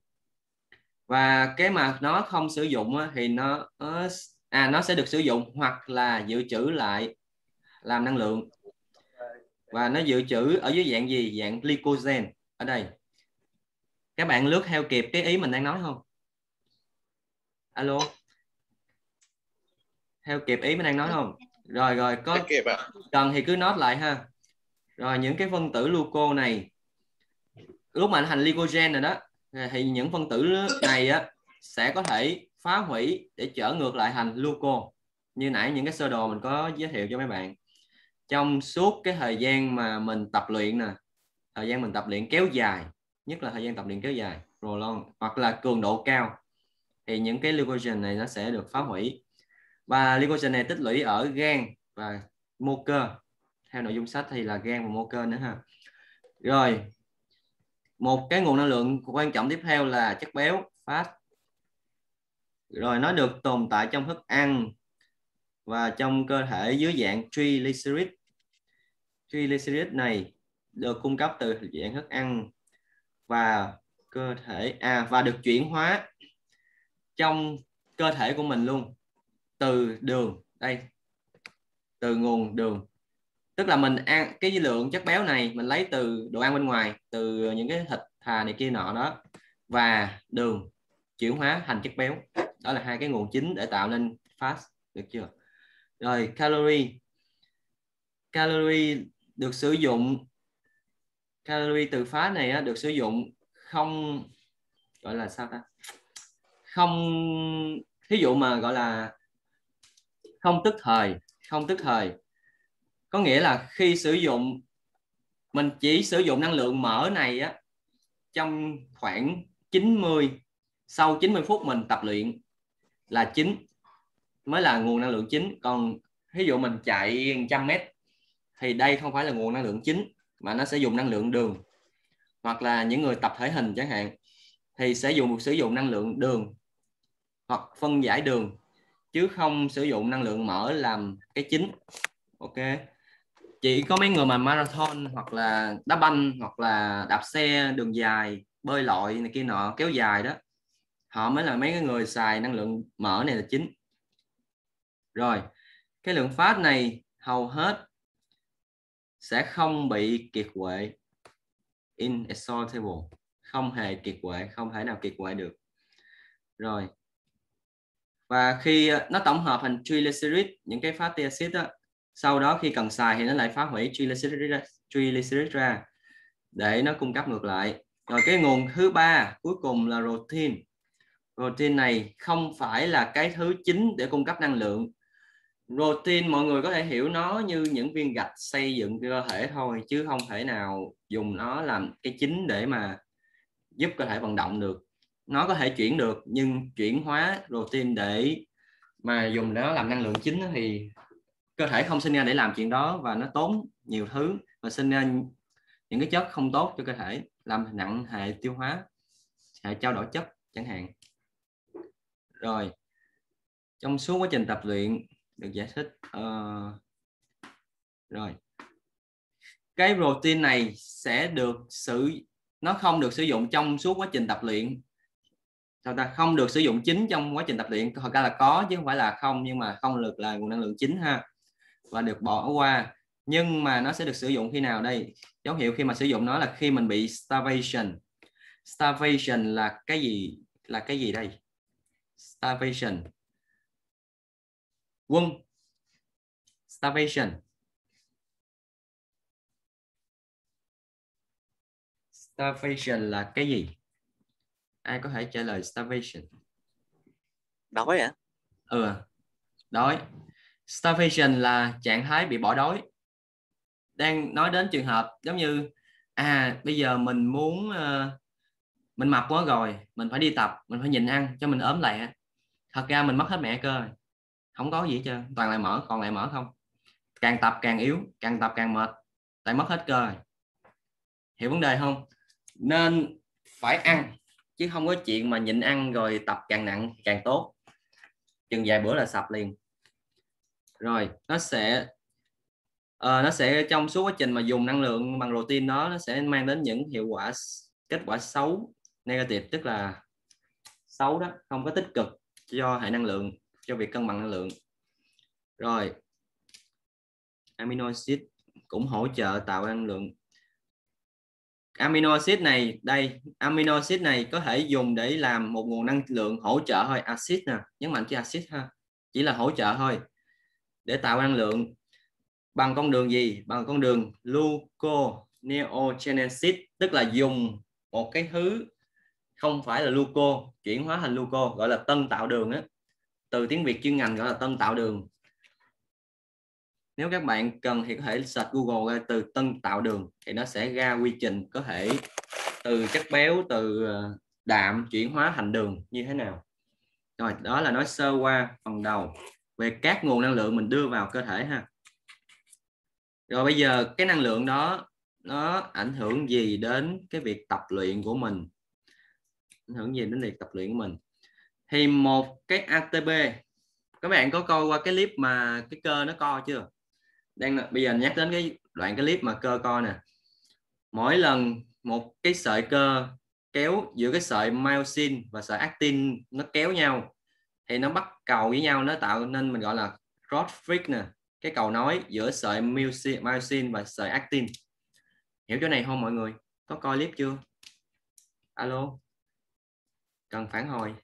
và cái mà nó không sử dụng thì nó sẽ được sử dụng hoặc là dự trữ lại làm năng lượng, và nó dự trữ ở dưới dạng gì? Dạng glycogen. Ở đây các bạn lướt theo kịp cái ý mình đang nói không? Alo, theo kịp ý mình đang nói không? Rồi có kịp ạ. cần thì cứ note lại ha. Rồi những cái phân tử glucose này lúc mà nó thành glycogen rồi đó thì những phân tử này á sẽ có thể phá hủy để trở ngược lại thành gluco, như nãy những cái sơ đồ mình có giới thiệu cho mấy bạn. Trong suốt cái thời gian mà mình tập luyện nè, thời gian mình tập luyện kéo dài, nhất là thời gian tập luyện kéo dài prolong, hoặc là cường độ cao, thì những cái glycogen này nó sẽ được phá hủy. Và glycogen này tích lũy ở gan và mô cơ, theo nội dung sách thì là gan và mô cơ nữa ha. Rồi một cái nguồn năng lượng quan trọng tiếp theo là chất béo, fat. Rồi nó được tồn tại trong thức ăn và trong cơ thể dưới dạng triglycerid. Triglycerid này được cung cấp từ dạng thức ăn và cơ thể và được chuyển hóa trong cơ thể của mình luôn, từ đường đây, từ nguồn đường. Tức là mình ăn cái lượng chất béo này mình lấy từ đồ ăn bên ngoài, từ những cái thịt thà này kia nọ đó, và đường chuyển hóa thành chất béo. Đó là hai cái nguồn chính để tạo nên fat, được chưa? Rồi calorie được sử dụng, calorie từ fat này được sử dụng không, gọi là sao ta, không, thí dụ mà gọi là không tức thời, có nghĩa là khi sử dụng, mình chỉ sử dụng năng lượng mỡ này á trong khoảng 90, sau 90 phút mình tập luyện là chính, mới là nguồn năng lượng chính. Còn ví dụ mình chạy 100 mét thì đây không phải là nguồn năng lượng chính, mà nó sẽ dùng năng lượng đường. Hoặc là những người tập thể hình chẳng hạn thì sẽ sử dụng năng lượng đường hoặc phân giải đường, chứ không sử dụng năng lượng mỡ làm cái chính. Ok, chỉ có mấy người mà marathon hoặc là đá banh hoặc là đạp xe đường dài, bơi lội này kia nọ kéo dài đó, họ mới là mấy cái người xài năng lượng mỡ này là chính. Rồi cái lượng fat này hầu hết sẽ không bị kiệt quệ, inexhaustible, không hề kiệt quệ, không thể nào kiệt quệ được. Rồi và khi nó tổng hợp thành triglycerid, những cái fatty acid đó, sau đó khi cần xài thì nó lại phá hủy triglycerid ra để nó cung cấp ngược lại. Rồi cái nguồn thứ ba cuối cùng là protein. Protein này không phải là cái thứ chính để cung cấp năng lượng. Protein mọi người có thể hiểu nó như những viên gạch xây dựng cơ thể thôi, chứ không thể nào dùng nó làm cái chính để mà giúp cơ thể vận động được. Nó có thể chuyển được, nhưng chuyển hóa protein để mà dùng nó làm năng lượng chính thì cơ thể không sinh ra để làm chuyện đó, và nó tốn nhiều thứ và sinh ra những cái chất không tốt cho cơ thể, làm nặng hệ tiêu hóa, hệ trao đổi chất chẳng hạn. Rồi trong suốt quá trình tập luyện được giải thích rồi cái protein này sẽ được nó không được sử dụng trong suốt quá trình tập luyện. Sao ta? Không được sử dụng chính trong quá trình tập luyện. Thật ra là có chứ không phải là không, nhưng mà không được là nguồn năng lượng chính ha, và được bỏ qua. Nhưng mà nó sẽ được sử dụng khi nào đây? Dấu hiệu khi mà sử dụng nó là khi mình bị starvation. Starvation là cái gì? Là cái gì đây? Starvation, quân. Starvation. Starvation là cái gì? Ai có thể trả lời starvation? Đói hả? Đói. Starvation là trạng thái bị bỏ đói. Đang nói đến trường hợp giống như bây giờ mình muốn mình mập quá rồi, mình phải đi tập, mình phải nhịn ăn cho mình ốm lẹ. Thật ra mình mất hết mẹ cơ rồi, không có gì hết trơn, toàn lại mỡ, còn lại mỡ không. Càng tập càng yếu, càng tập càng mệt, tại mất hết cơ rồi. Hiểu vấn đề không? Nên phải ăn, chứ không có chuyện mà nhịn ăn rồi tập càng nặng càng tốt, chừng vài bữa là sập liền. Rồi nó sẽ trong suốt quá trình mà dùng năng lượng bằng protein đó, nó sẽ mang đến những kết quả xấu, negative, tức là xấu đó, không có tích cực cho hệ năng lượng, cho việc cân bằng năng lượng. Rồi amino acid cũng hỗ trợ tạo năng lượng. Amino acid này đây, amino acid này có thể dùng để làm một nguồn năng lượng hỗ trợ thôi. Acid nè, nhấn mạnh chữ acid ha, chỉ là hỗ trợ thôi để tạo năng lượng. Bằng con đường gì? Bằng con đường gluconeogenesis, tức là dùng một cái thứ không phải là gluco chuyển hóa thành gluco, gọi là tân tạo đường á, từ tiếng Việt chuyên ngành gọi là tân tạo đường. Nếu các bạn cần thì có thể search Google ra từ tân tạo đường thì nó sẽ ra quy trình có thể từ chất béo, từ đạm chuyển hóa thành đường như thế nào. Rồi, đó là nói sơ qua phần đầu về các nguồn năng lượng mình đưa vào cơ thể ha. Rồi bây giờ cái năng lượng đó nó ảnh hưởng gì đến cái việc tập luyện của mình? Ảnh hưởng gì đến việc tập luyện của mình? Thì một cái ATP, các bạn có coi qua cái clip mà cái cơ nó co chưa? Bây giờ nhắc đến cái đoạn cái clip mà cơ co nè. Mỗi lần một cái sợi cơ kéo giữa cái sợi myosin và sợi actin nó kéo nhau thì nó bắt cầu với nhau, nó tạo nên mình gọi là cross freak nè, cái cầu nối giữa sợi myosin và sợi actin. Hiểu chỗ này không mọi người? Có coi clip chưa? Alo, cần phản hồi.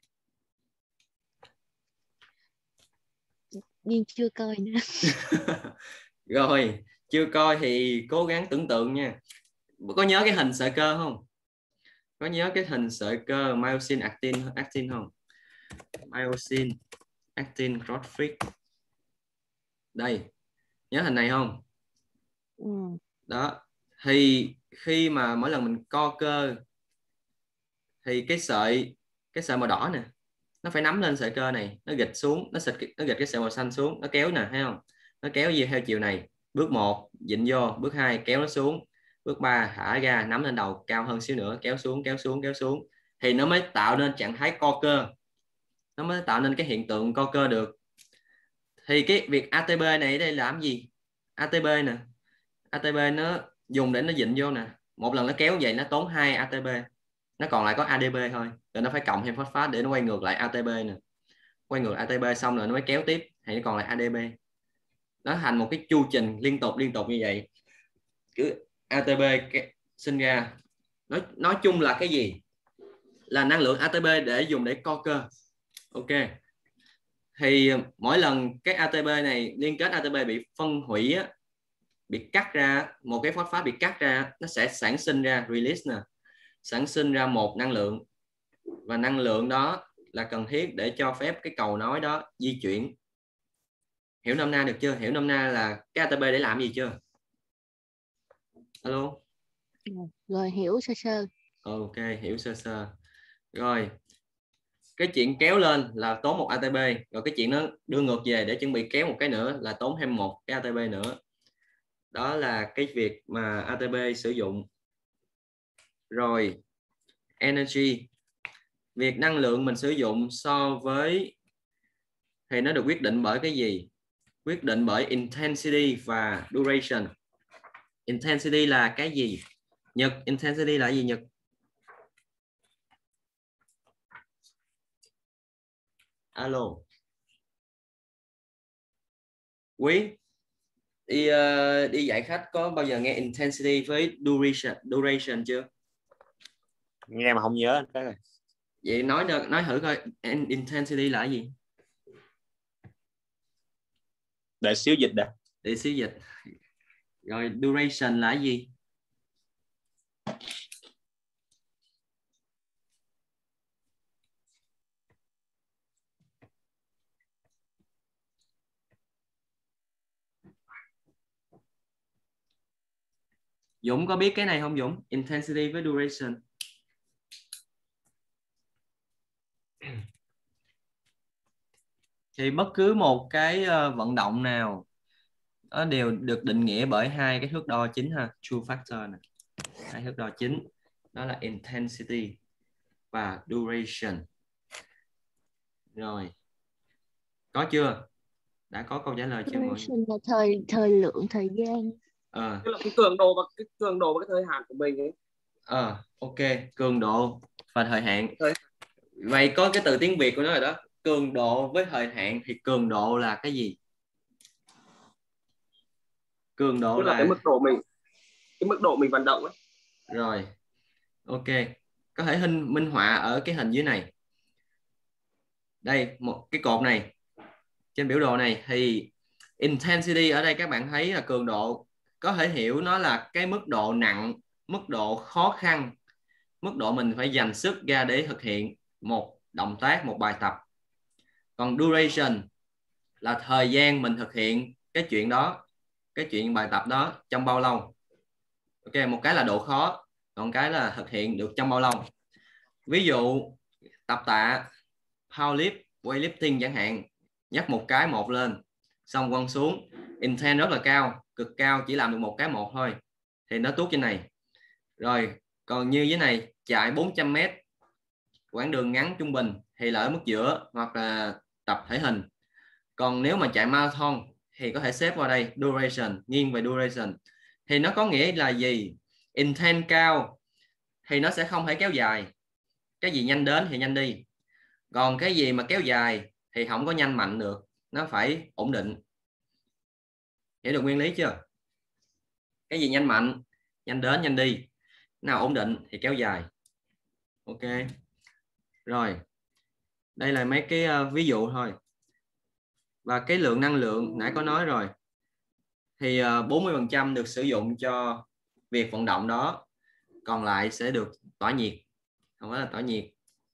Nhưng chưa coi nữa. Rồi, chưa coi thì cố gắng tưởng tượng nha. Có nhớ cái hình sợi cơ không? Có nhớ cái hình sợi cơ myosin actin không? Myosin actin cross freak. Đây, nhớ hình này không? Đó, thì khi mà mỗi lần mình co cơ thì cái sợi màu đỏ nè nó phải nắm lên sợi cơ này, nó gịch xuống, nó gịch cái sợi màu xanh xuống, nó kéo nè, thấy không? Nó kéo gì theo chiều này. Bước 1 dịnh vô, bước 2 kéo nó xuống, bước 3 thả ra, nắm lên đầu cao hơn xíu nữa, kéo xuống thì nó mới tạo nên trạng thái co cơ, nó mới tạo nên cái hiện tượng co cơ được. Thì cái việc ATP này đây làm gì? ATP nè, ATP nó dùng để nó dịnh vô nè, một lần nó kéo vậy nó tốn 2 ATP, nó còn lại có ADP thôi, rồi nó phải cộng thêm phosphate để nó quay ngược lại ATP nè, quay ngược ATP xong rồi nó mới kéo tiếp thì nó còn lại ADP. Nó thành một cái chu trình liên tục như vậy, cứ ATP sinh ra. Nói chung là cái gì? Là năng lượng ATP để dùng để co cơ. Ok, thì mỗi lần cái ATP này, liên kết ATP bị phân hủy á, bị cắt ra, một cái phosphate bị cắt ra, nó sẽ sản sinh ra release nè, sản sinh ra một năng lượng, và năng lượng đó là cần thiết để cho phép cái cầu nối đó di chuyển. Hiểu nôm na được chưa? Hiểu nôm na là cái ATP để làm gì chưa? Alo. Rồi, hiểu sơ sơ. Ok, hiểu sơ sơ. Rồi, cái chuyện kéo lên là tốn một ATP, rồi cái chuyện nó đưa ngược về để chuẩn bị kéo một cái nữa là tốn thêm một cái ATP nữa. Đó là cái việc mà ATP sử dụng. Rồi, energy, việc năng lượng mình sử dụng so với, thì nó được quyết định bởi cái gì? Quyết định bởi intensity và duration. Intensity là cái gì? Nhật, intensity là gì Nhật? Alo. Quý đi dạy khách có bao giờ nghe intensity với duration chưa? Nghe mà không nhớ cái rồi. Vậy nói thử coi intensity là cái gì? Để xíu dịch đã. Để xíu dịch. Rồi duration là cái gì? Dũng có biết cái này không Dũng? Intensity với duration. Thì bất cứ một cái vận động nào nó đều được định nghĩa bởi hai cái thước đo chính ha, two factor này. Hai thước đo chính đó là intensity và duration. Rồi, có chưa? Đã có câu trả lời chưa mọi người? Duration là thời lượng, thời gian. Tức là cái cường độ và cái thời hạn của mình ấy. Ok, cường độ và thời hạn. Vậy có cái từ tiếng Việt của nó rồi đó. Cường độ với thời hạn thì cường độ là cái gì? Cường độ là cái mức độ mình vận động ấy. Rồi. Ok. Có thể minh họa ở cái hình dưới này. Đây, một cái cột này. Trên biểu đồ này thì intensity ở đây các bạn thấy là cường độ, có thể hiểu nó là cái mức độ nặng, mức độ khó khăn mức độ mình phải dành sức ra để thực hiện một động tác, một bài tập. Còn duration là thời gian mình thực hiện cái chuyện đó, cái chuyện bài tập đó trong bao lâu. Ok, một cái là độ khó, còn cái là thực hiện được trong bao lâu. Ví dụ tập tạ, powerlift, weightlifting chẳng hạn, nhấc một cái một lên, xong quăng xuống, intent rất là cao, cực cao, chỉ làm được một cái một thôi, thì nó tuốt trên này. Rồi, còn như dưới này, chạy 400m, quãng đường ngắn trung bình thì là ở mức giữa, hoặc là tập thể hình. Còn nếu mà chạy marathon thì có thể xếp vào đây duration, nghiêng về duration. Thì nó có nghĩa là gì? Intent cao thì nó sẽ không thể kéo dài. Cái gì nhanh đến thì nhanh đi. Còn cái gì mà kéo dài thì không có nhanh mạnh được, nó phải ổn định. Hiểu được nguyên lý chưa? Cái gì nhanh mạnh, nhanh đến nhanh đi, nào ổn định thì kéo dài. Ok. Rồi, đây là mấy cái ví dụ thôi. Và cái lượng năng lượng nãy có nói rồi, thì 40% được sử dụng cho việc vận động đó, còn lại sẽ được tỏa nhiệt, không phải là tỏa nhiệt.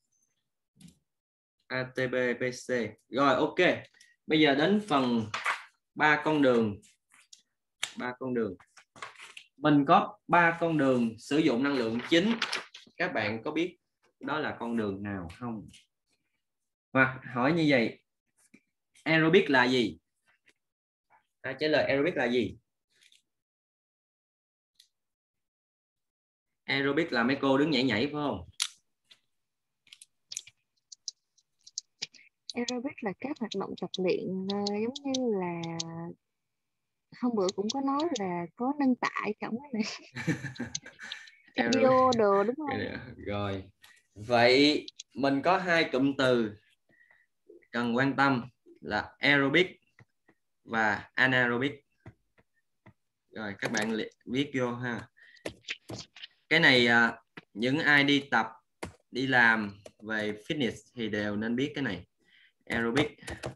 ATP, PC. Rồi, ok. Bây giờ đến phần 3 con đường. 3 con đường. Mình có 3 con đường sử dụng năng lượng chính. Các bạn có biết đó là con đường nào không? Hoặc hỏi như vậy, aerobic là gì? Trả lời aerobic là gì? Aerobic là mấy cô đứng nhảy nhảy phải không? Aerobic là các hoạt động tập luyện giống như là hôm bữa cũng có nói là có nâng tải trọng cái này. Cardio đồ đúng không? Rồi. Vậy mình có 2 cụm từ cần quan tâm là aerobic và anaerobic. Rồi các bạn viết vô ha. Cái này những ai đi tập, đi làm về fitness thì đều nên biết cái này. Aerobic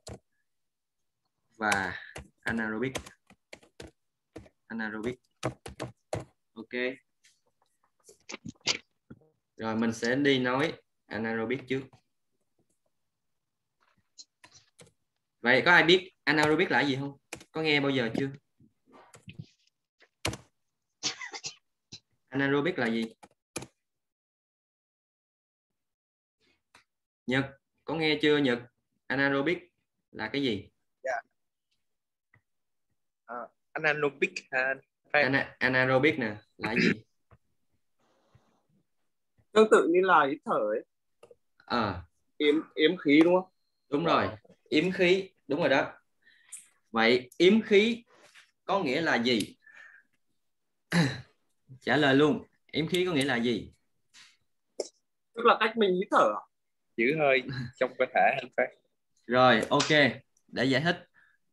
và anaerobic. Anaerobic. Ok. Rồi mình sẽ đi nói anaerobic trước. Vậy có ai biết anaerobic là gì không? Có nghe bao giờ chưa? Anaerobic là gì? Nhật, có nghe chưa Nhật? Anaerobic là cái gì? Dạ. Anaerobic Anaerobic nè, là cái gì? Tương tự như là hít thở ấy. Yếm khí đúng không? Đúng rồi, yếm khí, đúng rồi đó. Vậy yếm khí có nghĩa là gì? Trả lời luôn, yếm khí có nghĩa là gì? Tức là cách mình hít thở. giữ hơi trong cơ thể anh Phát. Rồi, ok, để giải thích.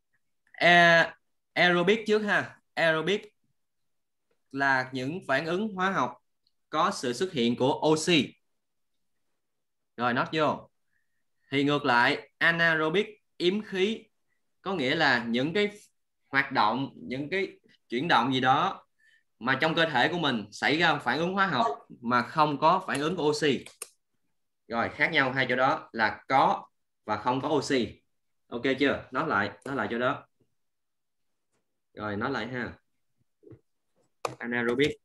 Aerobic trước ha. Aerobic là những phản ứng hóa học có sự xuất hiện của oxy. Rồi, note vô. Thì ngược lại, anaerobic, yếm khí, có nghĩa là những cái hoạt động, những cái chuyển động gì đó mà trong cơ thể của mình xảy ra phản ứng hóa học mà không có phản ứng của oxy. Rồi, khác nhau hai chỗ đó là có và không có oxy. Ok chưa? Nói lại chỗ đó. Rồi, nói lại ha. Anaerobic.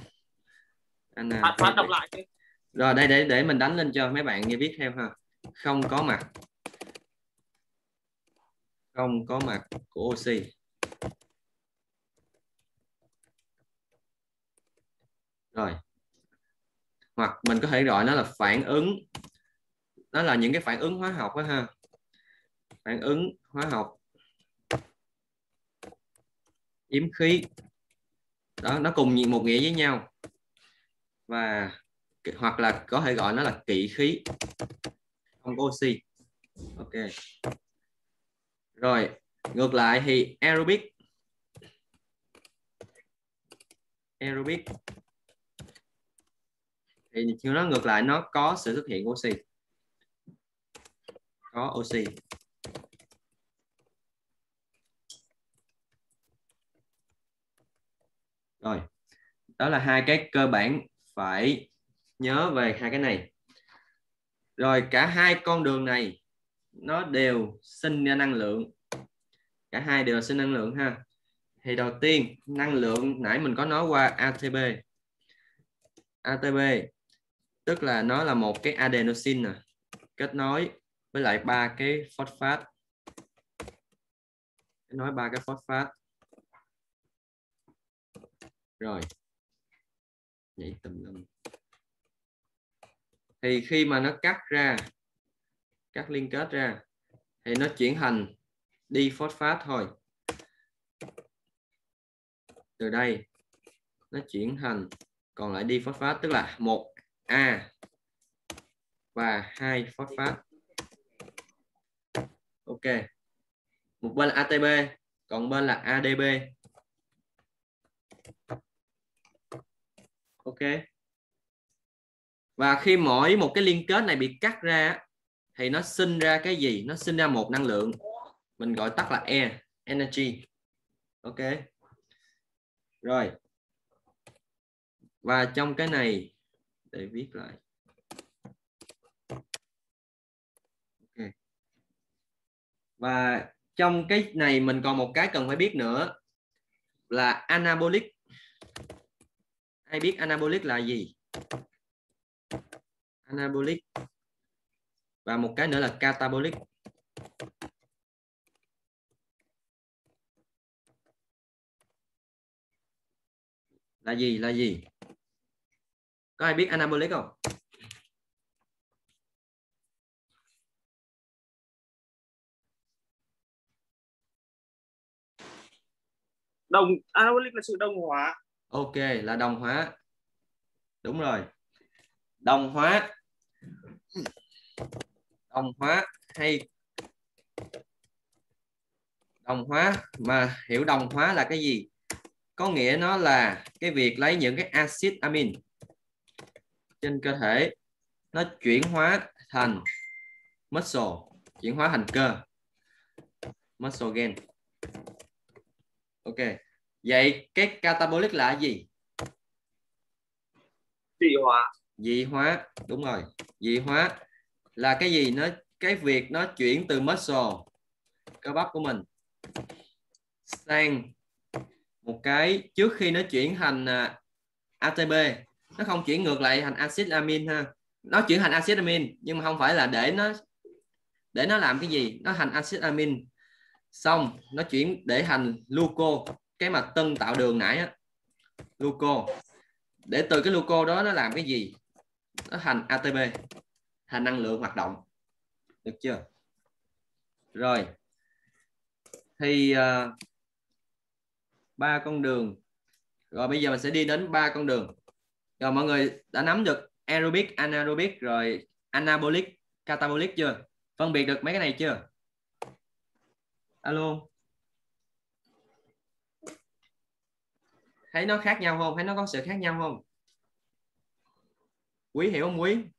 Phát đọc lại đi. Rồi, đây để mình đánh lên cho mấy bạn nghe viết theo ha. Không có mặt. Không có mặt của oxy. Rồi. Hoặc mình có thể gọi nó là phản ứng. Nó là những cái phản ứng hóa học đó ha. Phản ứng hóa học yếm khí. Đó, nó cùng một nghĩa với nhau. Và hoặc là có thể gọi nó là kỵ khí. Không có oxy. Ok. Rồi, ngược lại thì aerobic. Aerobic thì nó ngược lại, nó có sự xuất hiện của oxy. Có oxy. Rồi, đó là hai cái cơ bản phải nhớ về hai cái này. Rồi cả hai con đường này nó đều sinh ra năng lượng, cả hai đều sinh năng lượng ha. Thì đầu tiên năng lượng nãy mình có nói qua ATP. ATP tức là nó là một cái adenosine nè, kết nối với lại ba cái phosphate, nói ba cái phosphate. Rồi vậy tùm lum. Thì khi mà nó cắt liên kết ra thì nó chuyển thành diphosphate thôi. Từ đây nó chuyển thành còn lại diphosphate, tức là 1A và 2 phosphate. Ok, một bên là ATP còn bên là ADP. Ok, và khi mỗi một cái liên kết này bị cắt ra thì nó sinh ra cái gì? Nó sinh ra một năng lượng, mình gọi tắt là E, energy. Ok, rồi, và trong cái này để viết lại. Okay. Và trong cái này mình còn một cái cần phải biết nữa là anabolic. Ai biết anabolic là gì? Anabolic. Và một cái nữa là catabolic. Là gì? Là gì? Có ai biết anabolic không? Anabolic là sự đồng hóa. Ok, là đồng hóa. Đúng rồi. Đồng hóa. Đồng hóa hay đồng hóa, mà hiểu đồng hóa là cái gì? Có nghĩa nó là cái việc lấy những cái axit amin trên cơ thể, nó chuyển hóa thành muscle, chuyển hóa thành cơ, muscle gain. Ok, vậy cái catabolic là cái gì? Dị hóa. Dị hóa, đúng rồi. Dị hóa là cái gì? Nó cái việc nó chuyển từ muscle, cơ bắp của mình, sang một cái, trước khi nó chuyển thành ATP, nó không chuyển ngược lại thành axit amin ha. Nó chuyển thành axit amin nhưng mà không phải là để nó làm cái gì, nó thành axit amin xong nó chuyển để thành gluco, cái mà Tân tạo đường nãy á, gluco, để từ cái gluco đó nó làm cái gì, nó thành ATP, thành năng lượng hoạt động. Được chưa? Rồi thì ba con đường. Rồi bây giờ mình sẽ đi đến ba con đường. Rồi mọi người đã nắm được aerobic, anaerobic, rồi anabolic, catabolic chưa? Phân biệt được mấy cái này chưa? Alo, thấy nó khác nhau không? Thấy nó có sự khác nhau không? Quý hiểu không Quý?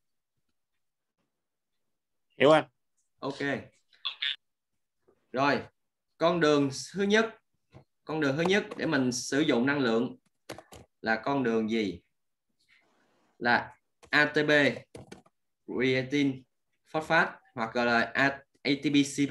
Hiểu anh. Ok. Rồi con đường thứ nhất để mình sử dụng năng lượng là con đường gì? Là ATP, creatine, phosphate, hoặc gọi là ATP-CP,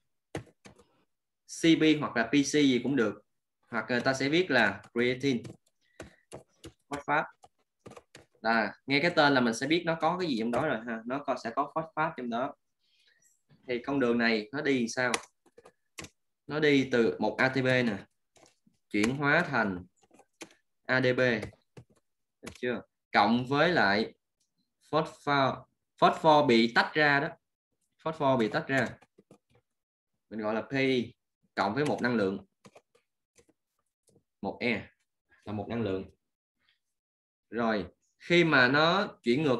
CP hoặc là PC gì cũng được, hoặc người ta sẽ viết là creatine, phosphate. Là nghe cái tên là mình sẽ biết nó có cái gì trong đó rồi ha, nó sẽ có phosphate trong đó. Thì con đường này nó đi sao? Nó đi từ một ATP nè, chuyển hóa thành ADP, được chưa? Cộng với lại phosphor bị tách ra đó, phosphor bị tách ra, mình gọi là Pi, cộng với một năng lượng, một E là một năng lượng. Rồi khi mà nó chuyển ngược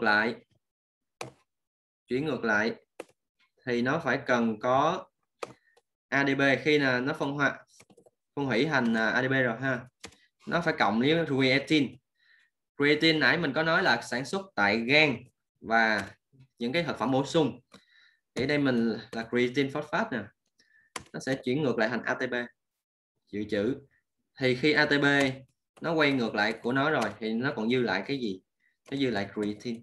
thì nó phải cần có ADP. Khi là nó phân hủy thành ADP rồi ha, nó phải cộng với creatine. Creatine nãy mình có nói là sản xuất tại gan và những cái thực phẩm bổ sung. Thì đây mình là creatine phosphate nè, nó sẽ chuyển ngược lại thành ATP, dự trữ. Thì khi ATP nó quay ngược lại của nó rồi thì nó còn dư lại cái gì? nó dư lại creatine.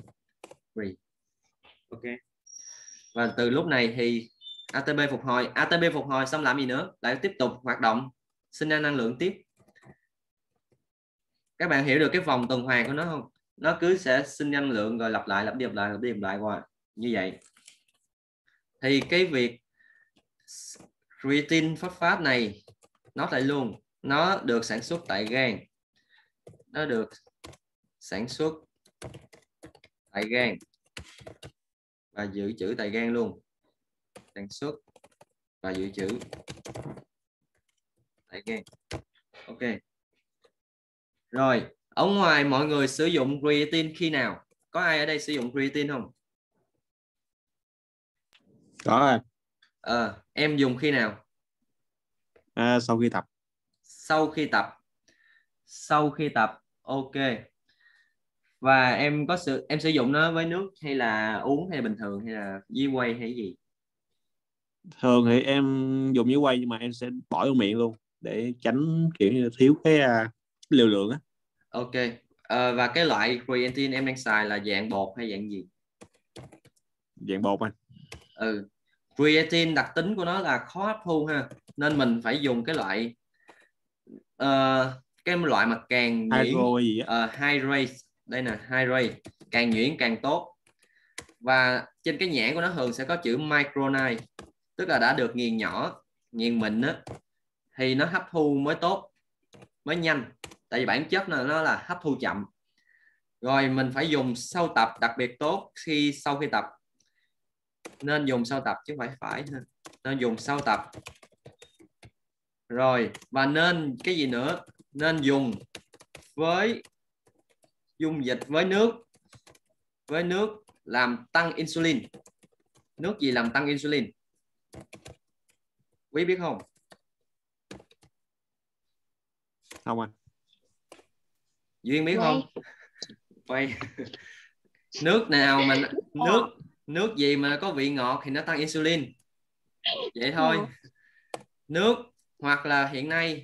Ok. Và từ lúc này thì ATP phục hồi xong làm gì nữa, lại tiếp tục hoạt động sinh ra năng lượng tiếp. Các bạn hiểu được cái vòng tuần hoàn của nó không? Nó cứ sẽ sinh năng lượng rồi lặp lại qua như vậy. Thì cái việc creatine phosphate này nó lại luôn, nó được sản xuất tại gan, và dự trữ tại gan luôn, sản xuất và dự trữ tại gan. Ok. Rồi, ở ngoài mọi người sử dụng creatine khi nào? Có ai ở đây sử dụng creatine không? Có. Em dùng khi nào? Sau khi tập. Sau khi tập. Ok. Và em sử dụng nó với nước hay là uống hay bình thường hay là với whey hay gì? Thường thì em dùng với whey nhưng mà em sẽ bỏ vô miệng luôn để tránh kiểu như thiếu cái liều lượng á. Ok. Và cái loại creatine em đang xài là dạng bột hay dạng gì? Dạng bột anh. Creatine đặc tính của nó là khó hấp thu ha, nên mình phải dùng cái loại mà càng nhuyễn, hydrate. Đây nè, hydrate, càng nhuyễn càng tốt. Và trên cái nhãn của nó thường sẽ có chữ micronized, tức là đã được nghiền nhỏ, nghiền mịn á, thì nó hấp thu mới tốt, mới nhanh. Tại vì bản chất nó là hấp thu chậm. Rồi mình phải dùng sau tập, đặc biệt tốt sau khi tập. Nên dùng sau tập chứ không phải nên dùng sau tập. Rồi, và nên cái gì nữa? Nên dùng với dung dịch với nước làm tăng insulin. Nước gì làm tăng insulin? Quý biết không? Không anh. Duyên biết không? Quay. Nước nào mà nước gì mà có vị ngọt thì nó tăng insulin. Vậy thôi. Nước hoặc là hiện nay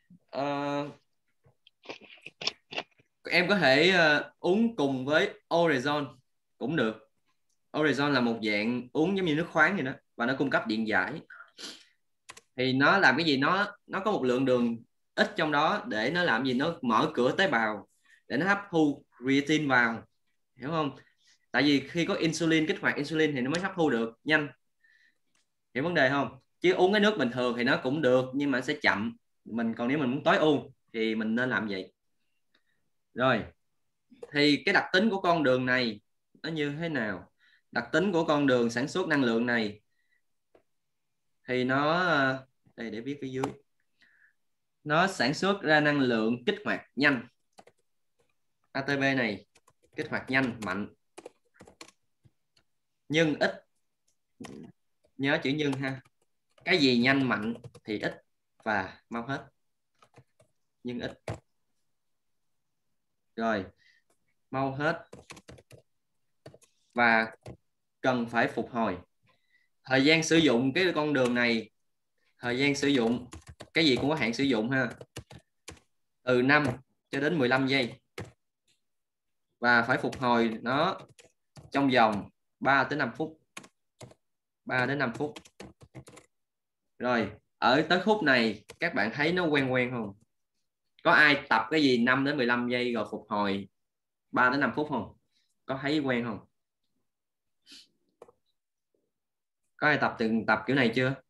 em có thể uống cùng với Orezon cũng được. Orezon là một dạng uống giống như nước khoáng vậy đó, và nó cung cấp điện giải. Thì nó làm cái gì? Nó có một lượng đường ít trong đó để nó làm gì? Nó mở cửa tế bào để nó hấp thu creatine vào, hiểu không? Tại vì khi có insulin, kích hoạt insulin thì nó mới hấp thu được nhanh. Hiểu vấn đề không? Chứ uống cái nước bình thường thì nó cũng được nhưng mà sẽ chậm. Còn nếu mình muốn tối ưu thì mình nên làm vậy. Rồi, thì cái đặc tính của con đường này nó như thế nào? Đặc tính của con đường sản xuất năng lượng này thì nó đây, để viết phía dưới. Nó sản xuất ra năng lượng kích hoạt nhanh. ATP này kích hoạt nhanh, mạnh, nhưng ít. Nhớ chữ nhưng ha. Cái gì nhanh mạnh thì ít và mau hết, nhưng ít. Rồi, mau hết và cần phải phục hồi. Thời gian sử dụng cái con đường này, thời gian sử dụng cái gì cũng có hạn sử dụng ha, từ 5 cho đến 15 giây, và phải phục hồi nó trong vòng 3 đến 5 phút. 3 đến 5 phút. Rồi, ở tới khúc này các bạn thấy nó quen không? Có ai tập cái gì 5 đến 15 giây rồi phục hồi 3 đến 5 phút không? Có thấy quen không? Có ai từng tập kiểu này chưa?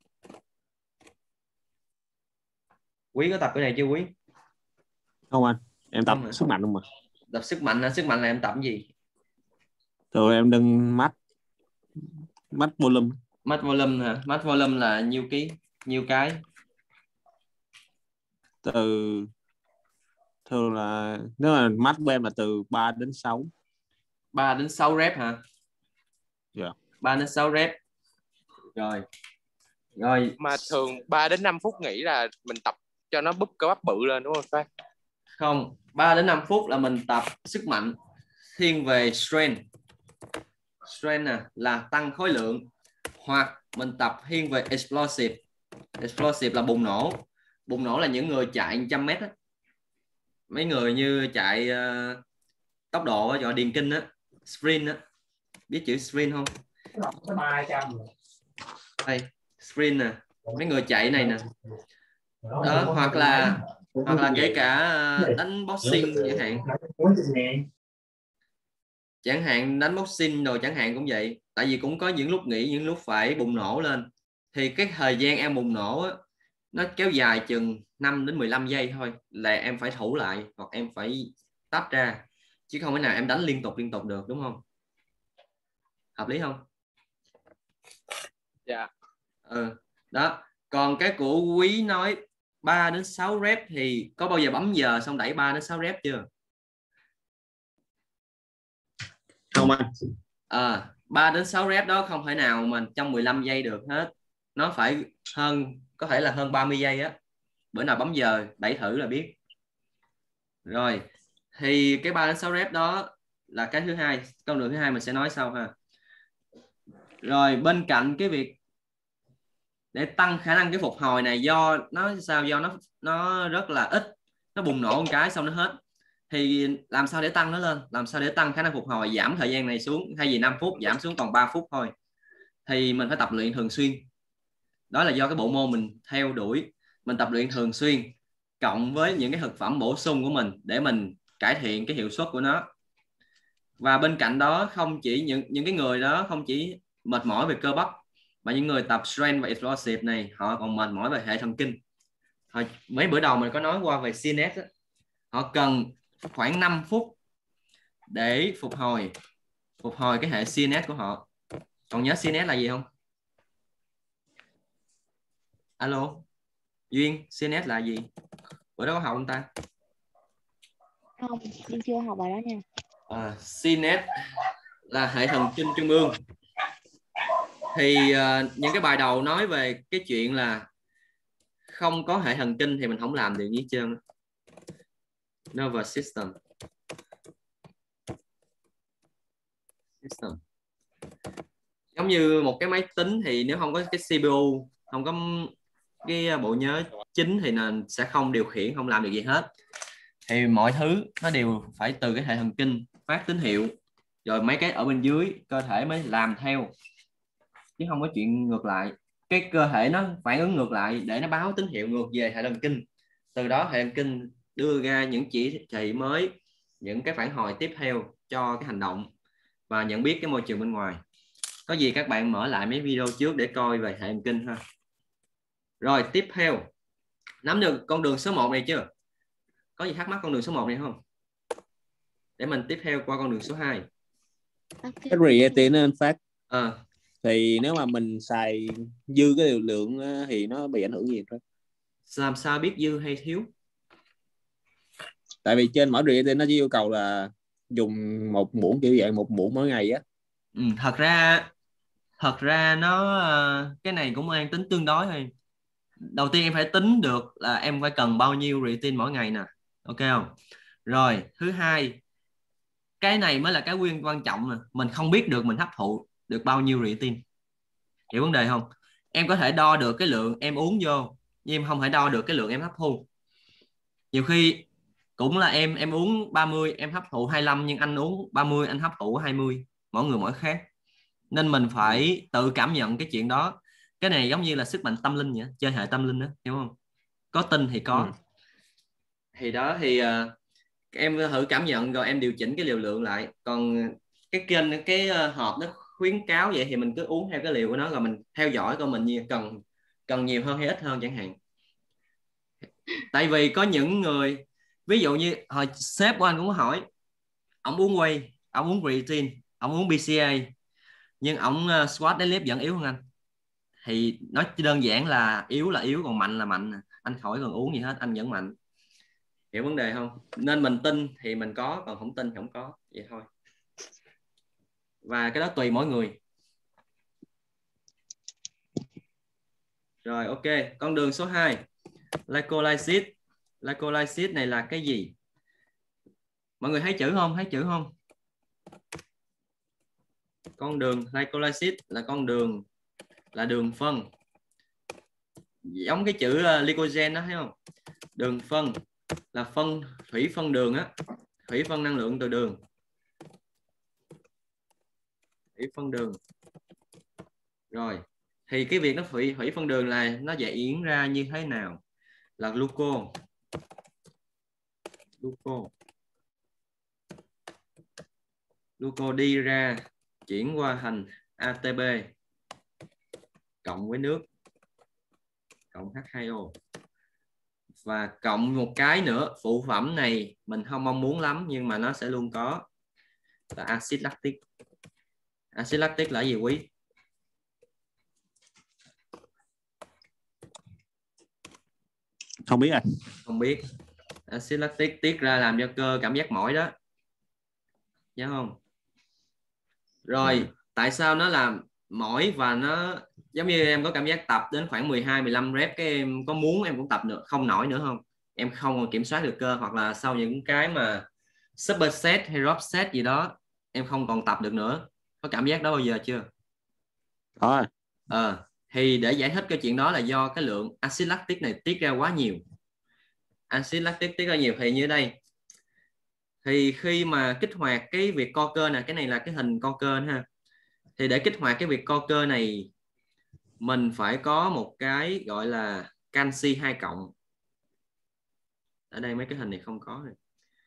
Quý có tập cái này chưa Quý? Không anh, em tập sức mạnh không mà. Tập sức mạnh là em tập cái gì? Rồi em đừng max volume. Max volume hả? Max volume là nhiêu ký? Nhiêu cái? Thường là nếu mà max của em là từ 3 đến 6. 3 đến 6 rep hả? Dạ. 3 đến 6 rep. Rồi. Mà thường 3 đến 5 phút nghĩ là mình tập cho nó búp cơ bắp bự lên đúng không Phan? Không, 3 đến 5 phút là mình tập sức mạnh thiên về strength. Strength là tăng khối lượng, hoặc mình tập thiên về explosive. Explosive là bùng nổ. Bùng nổ là những người chạy 100 mét á. Mấy người như chạy tốc độ á, gọi điền kinh á, sprint á, biết chữ sprint không? Đây, sprint nè, mấy người chạy này nè, đó, hoặc là kể cả đánh boxing chẳng hạn đánh boxing rồi chẳng hạn cũng vậy, tại vì cũng có những lúc nghỉ, những lúc phải bùng nổ lên, thì cái thời gian em bùng nổ á, nó kéo dài chừng 5 đến 15 giây thôi là em phải thủ lại hoặc em phải tách ra, chứ không thể nào em đánh liên tục được, đúng không? Hợp lý không? Dạ. Đó, còn cái của Quý nói 3 đến 6 rep thì có bao giờ bấm giờ xong đẩy 3 đến 6 rep chưa? Không anh. 3 đến 6 rep đó không thể nào mà trong 15 giây được hết, nó phải có thể là hơn 30 giây á. Bữa nào bấm giờ đẩy thử là biết. Rồi thì cái 3 đến 6 rep đó là cái thứ hai, con đường thứ hai mình sẽ nói sau ha. Rồi bên cạnh cái việc để tăng khả năng cái phục hồi này, do nó rất là ít, nó bùng nổ một cái xong nó hết, thì làm sao để tăng nó lên, làm sao để tăng khả năng phục hồi, giảm thời gian này xuống, thay vì 5 phút giảm xuống còn 3 phút thôi, thì mình phải tập luyện thường xuyên. Đó là do cái bộ môn mình theo đuổi, mình tập luyện thường xuyên cộng với những cái thực phẩm bổ sung của mình để mình cải thiện cái hiệu suất của nó. Và bên cạnh đó không chỉ những cái người đó không chỉ mệt mỏi về cơ bắp, mà những người tập strength và explosive này họ còn mệt mỏi về hệ thần kinh. Mấy bữa đầu mình có nói qua về CNS đó, họ cần khoảng 5 phút để phục hồi cái hệ CNS của họ. Còn nhớ CNS là gì không? Alo Duyên, CNS là gì? Bữa đó có học không ta? Không, Duyên chưa học bài đó nha. CNS là hệ thần kinh trung ương. Thì những cái bài đầu nói về cái chuyện là không có hệ thần kinh thì mình không làm được gì hết trơn. Nervous system. Giống như một cái máy tính thì nếu không có cái CPU, không có cái bộ nhớ chính thì là sẽ không điều khiển, không làm được gì hết. Thì mọi thứ nó đều phải từ cái hệ thần kinh phát tín hiệu, rồi mấy cái ở bên dưới cơ thể mới làm theo, chứ không có chuyện ngược lại. Cái cơ thể nó phản ứng ngược lại để nó báo tín hiệu ngược về hệ thần kinh, từ đó hệ thần kinh đưa ra những chỉ thị mới, những cái phản hồi tiếp theo cho cái hành động và nhận biết cái môi trường bên ngoài. Có gì các bạn mở lại mấy video trước để coi về hệ thần kinh ha. Rồi tiếp theo, nắm được con đường số 1 này chưa? Có gì thắc mắc con đường số 1 này không? Để mình tiếp theo qua con đường số 2. Cái creatine anh phát thì nếu mà mình xài dư cái liều lượng thì nó bị ảnh hưởng gì thôi? Làm sao biết dư hay thiếu? Tại vì trên mỗi creatine nó chỉ yêu cầu là dùng một muỗng, kiểu dạng một muỗng mỗi ngày á. Thật ra nó cái này cũng mang tính tương đối thôi. Đầu tiên em phải tính được là em phải cần bao nhiêu creatine mỗi ngày nè, ok không? Rồi thứ hai, cái này mới là cái quan trọng nè, mình không biết được mình hấp thụ được bao nhiêu creatine. Hiểu vấn đề không? Em có thể đo được cái lượng em uống vô, nhưng em không thể đo được cái lượng em hấp thu. Nhiều khi cũng là em uống 30 em hấp thụ 25, nhưng anh uống 30 anh hấp thụ 20, mỗi người mỗi khác, nên mình phải tự cảm nhận cái chuyện đó. Cái này giống như là sức mạnh tâm linh vậy, chơi hệ tâm linh đó, hiểu không? Có tin thì có. Thì đó thì em thử cảm nhận rồi em điều chỉnh cái liều lượng lại. Còn cái hộp nó khuyến cáo vậy thì mình cứ uống theo cái liều của nó, rồi mình theo dõi coi mình cần nhiều hơn hay ít hơn chẳng hạn. Tại vì có những người, ví dụ như hồi sếp của anh cũng có hỏi, ông uống whey, ông uống creatine, ông uống BCA, nhưng ông squat deadlift vẫn yếu hơn anh. Thì nó đơn giản là yếu, còn mạnh là mạnh. Anh khỏi cần uống gì hết, anh vẫn mạnh. Hiểu vấn đề không? Nên mình tin thì mình có, còn không tin thì không có, vậy thôi. Và cái đó tùy mỗi người. Rồi ok, con đường số 2, glycolysis. Glycolysis này là cái gì? Mọi người thấy chữ không? Con đường glycolysis là con đường, là đường phân, giống cái chữ glycogen đó, thấy không? Đường phân là thủy phân đường á, thủy phân năng lượng từ đường. hủy phân đường. Rồi thì cái việc nó hủy phân đường là nó diễn ra như thế nào? Là gluco đi ra chuyển qua thành ATP cộng với nước cộng H2O, và cộng một cái nữa, phụ phẩm này mình không mong muốn lắm nhưng mà nó sẽ luôn có, là axit lactic. Axit lactic là gì Quý? Không biết à? Không biết. Axit lactic tiết ra làm cho cơ cảm giác mỏi đó, nhớ không? Rồi tại sao nó làm mỏi và nó giống như em có cảm giác tập đến khoảng 12-15 rep cái em có muốn em cũng tập nữa không nổi nữa không? Em không còn kiểm soát được cơ, hoặc là sau những cái mà superset hay drop set gì đó em không còn tập được nữa. Có cảm giác đó bao giờ chưa? Đó. Thì để giải thích cái chuyện đó là do cái lượng axit lactic này tiết ra quá nhiều. Axit lactic tiết ra nhiều thì như đây. Thì khi mà kích hoạt cái việc co cơ này, cái này là cái hình co cơ ha. Thì để kích hoạt cái việc co cơ này mình phải có một cái gọi là canxi 2 cộng. Ở đây mấy cái hình này không có này.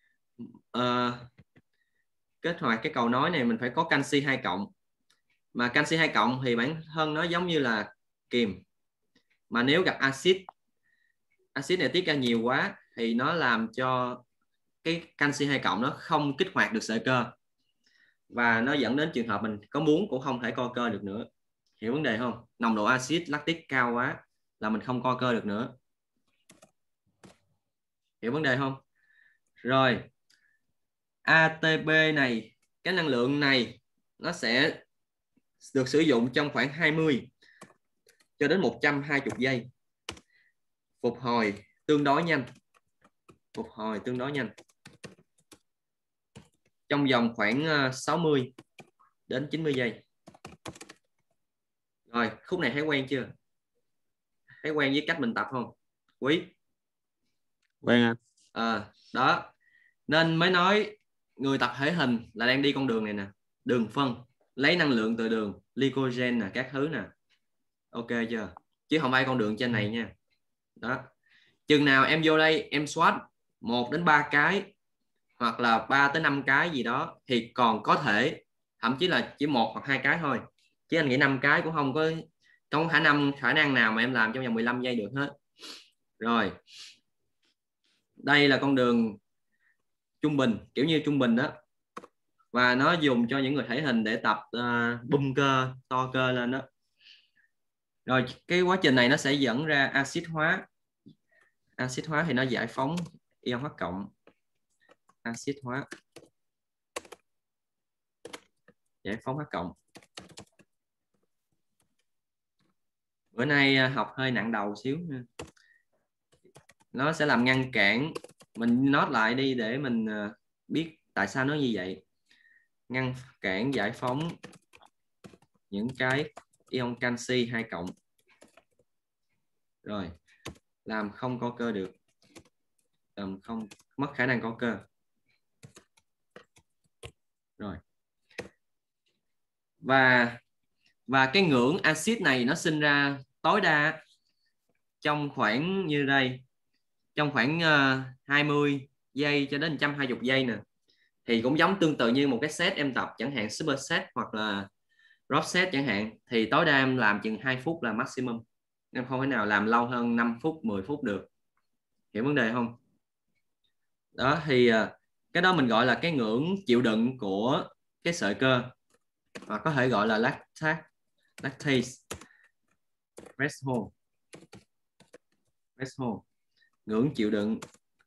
Kết hoạt cái cầu nối này mình phải có canxi 2 cộng. Mà canxi 2 cộng thì bản thân nó giống như là kiềm. Mà nếu gặp axit này tiết ra nhiều quá thì nó làm cho cái canxi 2 cộng nó không kích hoạt được sợi cơ. Và nó dẫn đến trường hợp mình có muốn cũng không thể co cơ được nữa. Hiểu vấn đề không? Nồng độ axit lactic cao quá là mình không co cơ được nữa. Hiểu vấn đề không? Rồi ATP này, cái năng lượng này nó sẽ được sử dụng trong khoảng 20 cho đến 120 giây. Phục hồi tương đối nhanh. Trong vòng khoảng 60 đến 90 giây. Rồi, khúc này thấy quen chưa? Thấy quen với cách mình tập không? Quý? Quen anh. Đó. Nên mới nói người tập thể hình là đang đi con đường này nè. Đường phân. Lấy năng lượng từ đường. Glycogen nè, các thứ nè. Ok chưa? Chứ không phải con đường trên này nha. Đó. Chừng nào em vô đây em squat 1 đến 3 cái hoặc là 3 tới 5 cái gì đó thì còn có thể, thậm chí là chỉ 1 hoặc 2 cái thôi. Chứ anh nghĩ 5 cái cũng không có khả năng nào mà em làm trong vòng 15 giây được hết. Rồi. Đây là con đường trung bình, kiểu như trung bình đó. Và nó dùng cho những người thể hình để tập bung cơ, to cơ lên đó. Rồi cái quá trình này nó sẽ dẫn ra axit hóa. Axit hóa thì nó giải phóng ion H cộng. Axit hóa giải phóng H cộng. Bữa nay học hơi nặng đầu xíu nha. Nó sẽ làm ngăn cản, mình note lại đi để mình biết tại sao nó như vậy. Ngăn cản giải phóng những cái ion canxi 2 cộng. Rồi làm không co cơ được, làm không mất khả năng co cơ. Rồi và cái ngưỡng axit này nó sinh ra tối đa trong khoảng như đây, trong khoảng 20 giây cho đến 120 giây nè. Thì cũng giống tương tự như một cái set em tập, chẳng hạn super set hoặc là drop set chẳng hạn, thì tối đa em làm chừng 2 phút là maximum. Em không thể nào làm lâu hơn 5 phút, 10 phút được. Hiểu vấn đề không? Đó thì cái đó mình gọi là cái ngưỡng chịu đựng của cái sợi cơ, hoặc có thể gọi là lactate threshold. Ngưỡng chịu đựng.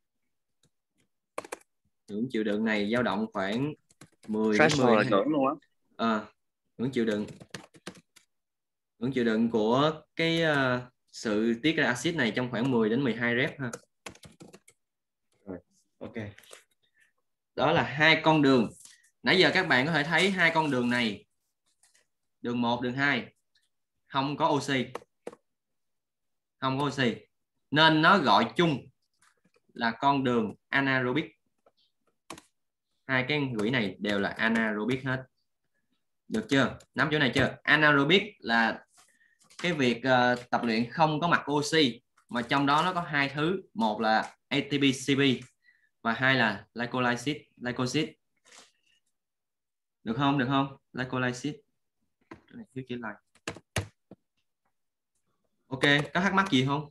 Ngưỡng chịu đựng này dao động khoảng 10 đến 12. Ngưỡng luôn á. Ngưỡng chịu đựng. Ngưỡng chịu đựng của cái sự tiết ra axit này trong khoảng 10 đến 12 rep ha. Rồi, ok. Đó là 2 con đường. Nãy giờ các bạn có thể thấy 2 con đường này. Đường 1, đường 2 không có oxy. Không có oxy. Nên nó gọi chung là con đường anaerobic. 2 cái quỹ này đều là anaerobic hết. Được chưa? Nắm chỗ này chưa? Anaerobic là cái việc tập luyện không có mặt oxy, mà trong đó nó có hai thứ, một là ATP-CP và hai là glycolysis. Được không? Được không? Glycolysis. Thiếu chữ lại. Ok, có thắc mắc gì không?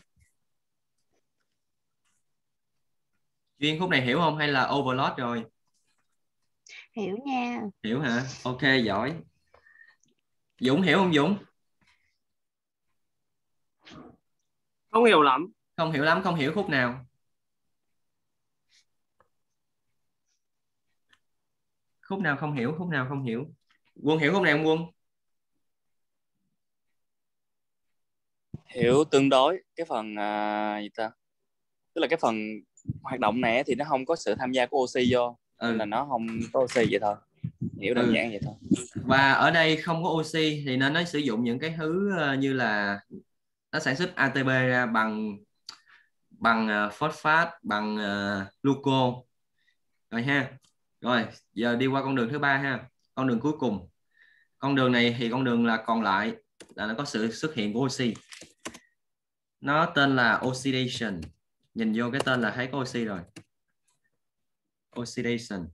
Duyên khúc này hiểu không hay là overload rồi? Hiểu nha. Hiểu hả? Ok, giỏi. Dũng hiểu không Dũng? Không hiểu lắm. Không hiểu lắm, không hiểu khúc nào? Khúc nào không hiểu, khúc nào không hiểu? Quân hiểu khúc này không Quân? Hiểu tương đối cái phần gì ta, tức là cái phần hoạt động này thì nó không có sự tham gia của oxy vô, nên là nó không có oxy vậy thôi, hiểu đơn giản vậy thôi. Và ở đây không có oxy thì nên nó sử dụng những cái thứ như là nó sản xuất ATP ra bằng phosphate, bằng gluco. Rồi ha. Rồi giờ đi qua con đường thứ ba ha, con đường cuối cùng. Con đường này thì con đường là còn lại là nó có sự xuất hiện của oxy, nó tên là oxidation. Nhìn vô cái tên là thấy có oxy rồi. Oxidation,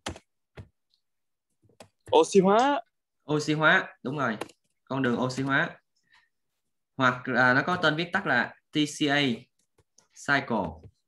Oxy hóa. Oxy hóa, đúng rồi, con đường oxy hóa. Hoặc là nó có tên viết tắt là TCA cycle.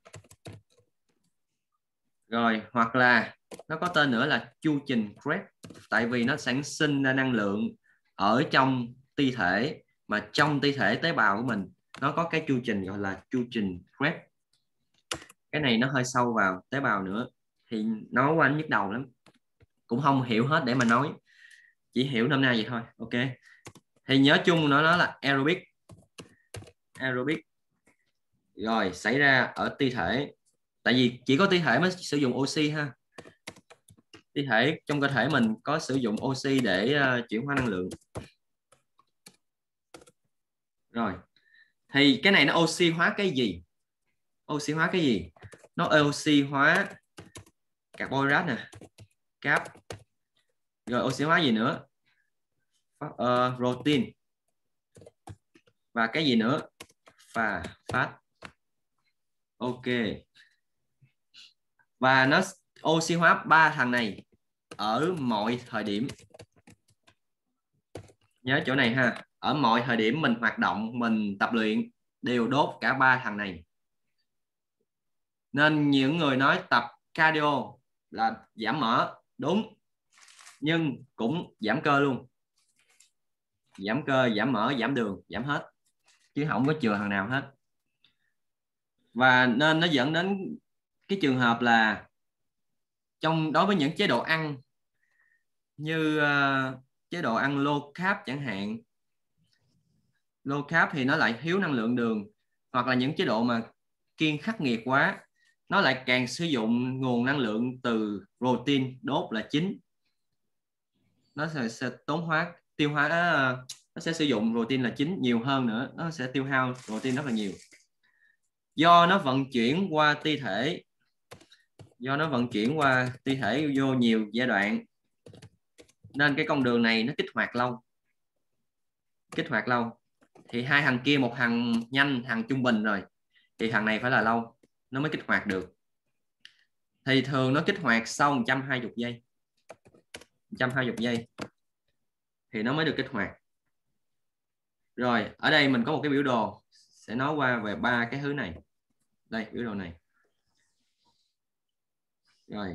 Rồi hoặc là nó có tên nữa là chu trình Krebs, tại vì nó sản sinh ra năng lượng ở trong ti thể, mà trong ti thể tế bào của mình nó có cái chu trình gọi là chu trình Krebs. Cái này nó hơi sâu vào tế bào nữa thì nói qua nhức đầu lắm, cũng không hiểu hết để mà nói, chỉ hiểu nôm na vậy thôi. Ok, thì nhớ chung nó là aerobic. Rồi xảy ra ở ti thể, tại vì chỉ có ti thể mới sử dụng oxy ha. Ti thể trong cơ thể mình có sử dụng oxy để chuyển hóa năng lượng. Rồi thì cái này nó oxy hóa cái gì? Oxy hóa cái gì? Nó oxy hóa carbohydrate nè, carb. Rồi oxy hóa gì nữa? Protein. Và cái gì nữa? Và fat. Ok. Và nó oxy hóa ba thằng này ở mọi thời điểm. Nhớ chỗ này ha, ở mọi thời điểm mình hoạt động, mình tập luyện đều đốt cả ba thằng này. Nên những người nói tập cardio là giảm mỡ, đúng, nhưng cũng giảm cơ luôn. Giảm cơ, giảm mỡ, giảm đường, giảm hết, chứ không có chừa thằng nào hết. Và nên nó dẫn đến cái trường hợp là đối với những chế độ ăn như chế độ ăn low carb chẳng hạn, low carb thì nó lại thiếu năng lượng đường, hoặc là những chế độ mà kiêng khắc nghiệt quá, nó lại càng sử dụng nguồn năng lượng từ protein đốt là chính. Nó sẽ tiêu hóa, nó sẽ sử dụng protein là chính nhiều hơn nữa, nó sẽ tiêu hao protein rất là nhiều. Do nó vận chuyển qua ti thể, vô nhiều giai đoạn, nên cái con đường này nó kích hoạt lâu. Thì hai thằng kia, một thằng nhanh, thằng trung bình rồi, thì thằng này phải là lâu nó mới kích hoạt được. Thì thường nó kích hoạt sau 120 giây. 120 giây thì nó mới được kích hoạt. Rồi ở đây mình có một cái biểu đồ sẽ nói qua về ba cái thứ này. Đây, biểu đồ này. Rồi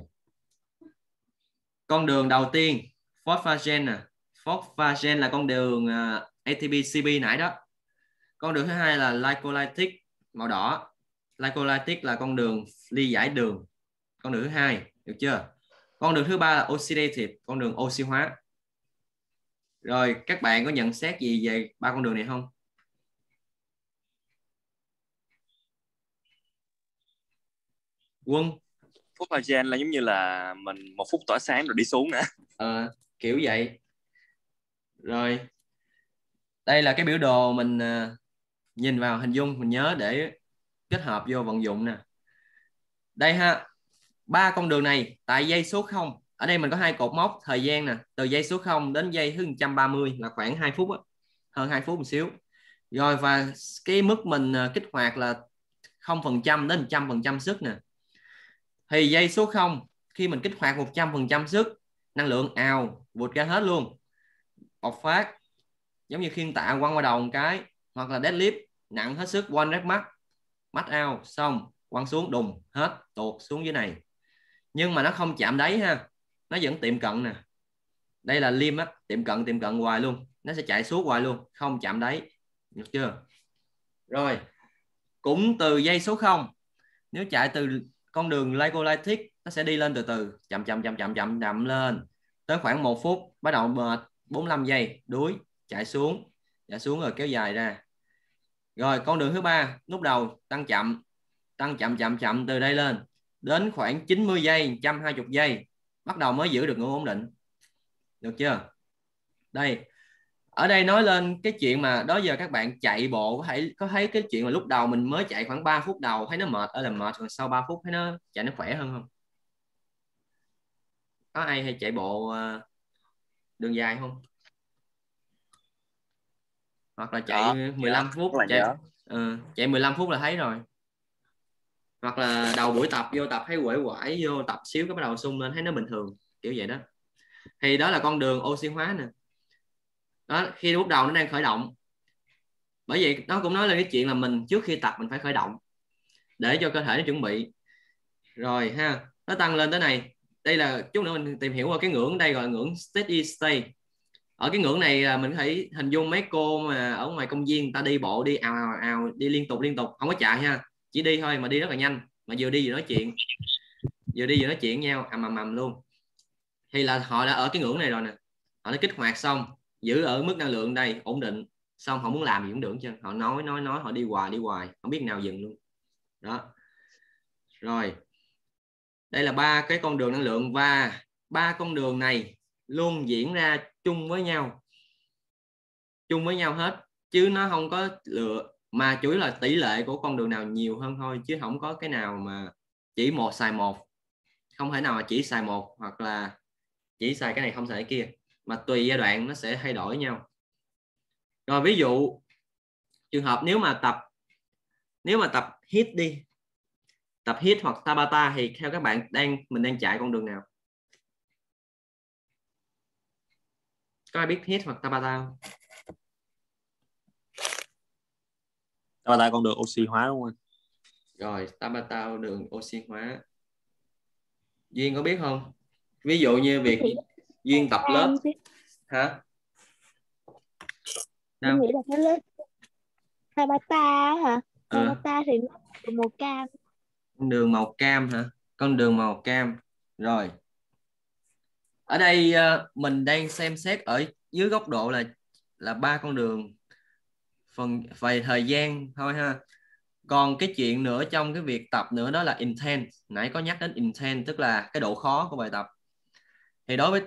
con đường đầu tiên phosphagen nè. Phosphagen là con đường ATP-CP nãy đó. Con đường thứ hai là glycolytic màu đỏ. Glycolytic là con đường ly giải đường, con đường thứ hai, được chưa? Con đường thứ ba là oxidative, con đường oxy hóa. Rồi các bạn có nhận xét gì về ba con đường này không? Quân? Phosphagen là giống như là mình 1 phút tỏa sáng rồi đi xuống nữa. Kiểu vậy. Rồi đây là cái biểu đồ mình nhìn vào hình dung, mình nhớ để kết hợp vô vận dụng nè. Đây ha, ba con đường này tại giây số 0 ở đây mình có hai cột mốc thời gian nè, từ giây số 0 đến giây thứ 130 là khoảng 2 phút á, hơn 2 phút một xíu. Rồi và cái mức mình kích hoạt là 0% đến 100% sức nè. Thì giây số 0 khi mình kích hoạt 100% sức, năng lượng ào vụt ra hết luôn, bộc phát giống như khiêng tạ quăng qua đầu một cái, hoặc là deadlift nặng hết sức, one rep max out, xong quăng xuống đùng hết, tuột xuống dưới này. Nhưng mà nó không chạm đáy ha, nó vẫn tiệm cận nè. Đây là lim á, tiệm cận hoài luôn, nó sẽ chạy suốt hoài luôn, không chạm đáy, được chưa? Rồi cũng từ giây số 0, nếu chạy từ con đường glycolytic nó sẽ đi lên từ từ, chậm lên tới khoảng 1 phút, bắt đầu mệt, 45 giây đuối, chạy xuống rồi kéo dài ra. Rồi con đường thứ 3, lúc đầu tăng chậm từ đây lên đến khoảng 90 giây, 120 giây, bắt đầu mới giữ được ngưỡng ổn định, được chưa? Đây, ở đây nói lên cái chuyện mà đó giờ các bạn chạy bộ có thấy cái chuyện mà lúc đầu mình mới chạy khoảng 3 phút đầu thấy nó mệt là mệt, còn sau 3 phút thấy nó chạy nó khỏe hơn không? Có ai hay chạy bộ đường dài không? Hoặc là chạy 15 phút, chạy 15 phút là thấy rồi. Hoặc là đầu buổi tập vô tập thấy quể quải, vô tập xíu cái bắt đầu sung lên thấy nó bình thường, kiểu vậy đó. Thì đó là con đường oxy hóa nè. Đó, khi lúc đầu nó đang khởi động. Bởi vậy nó cũng nói lên cái chuyện là mình trước khi tập mình phải khởi động để cho cơ thể nó chuẩn bị. Rồi ha, nó tăng lên tới này. Đây là chút nữa mình tìm hiểu qua cái ngưỡng đây gọi là ngưỡng steady state. Ở cái ngưỡng này mình có thể hình dung mấy cô mà ở ngoài công viên ta đi bộ đi ào đi liên tục không có chạy ha, chỉ đi thôi mà đi rất là nhanh, mà vừa đi vừa nói chuyện nhau ầm luôn. Thì là họ đã ở cái ngưỡng này rồi nè, họ đã kích hoạt xong, giữ ở mức năng lượng đây ổn định, xong họ muốn làm gì cũng được chứ, họ nói họ đi hoài không biết nào dừng luôn đó. Rồi đây là 3 cái con đường năng lượng, và 3 con đường này luôn diễn ra chung với nhau hết, chứ nó không có lựa, mà chủ yếu là tỷ lệ của con đường nào nhiều hơn thôi, chứ không có cái nào mà chỉ một xài một, không thể nào mà chỉ xài một hoặc là chỉ xài cái này không xài cái kia, mà tùy giai đoạn nó sẽ thay đổi nhau. Rồi ví dụ trường hợp nếu mà tập hit đi, tập hit hoặc Tabata thì theo các bạn mình đang chạy con đường nào? Có ai biết hit hoặc Tabata không? Tabata con đường oxy hóa đúng không anh? Rồi Tabata đường oxy hóa. Duyên có biết không? Ví dụ như việc Duyên tập lớp hả? Em nghĩ là cái lớp Tabata hả? Tabata thì nó màu cam. Con đường màu cam hả? Con đường màu cam. Rồi. Ở đây mình đang xem xét ở dưới góc độ là 3 con đường phần về thời gian thôi ha. Còn cái chuyện nữa trong cái việc tập nữa đó là intense. Nãy có nhắc đến intense, tức là cái độ khó của bài tập. Thì đối với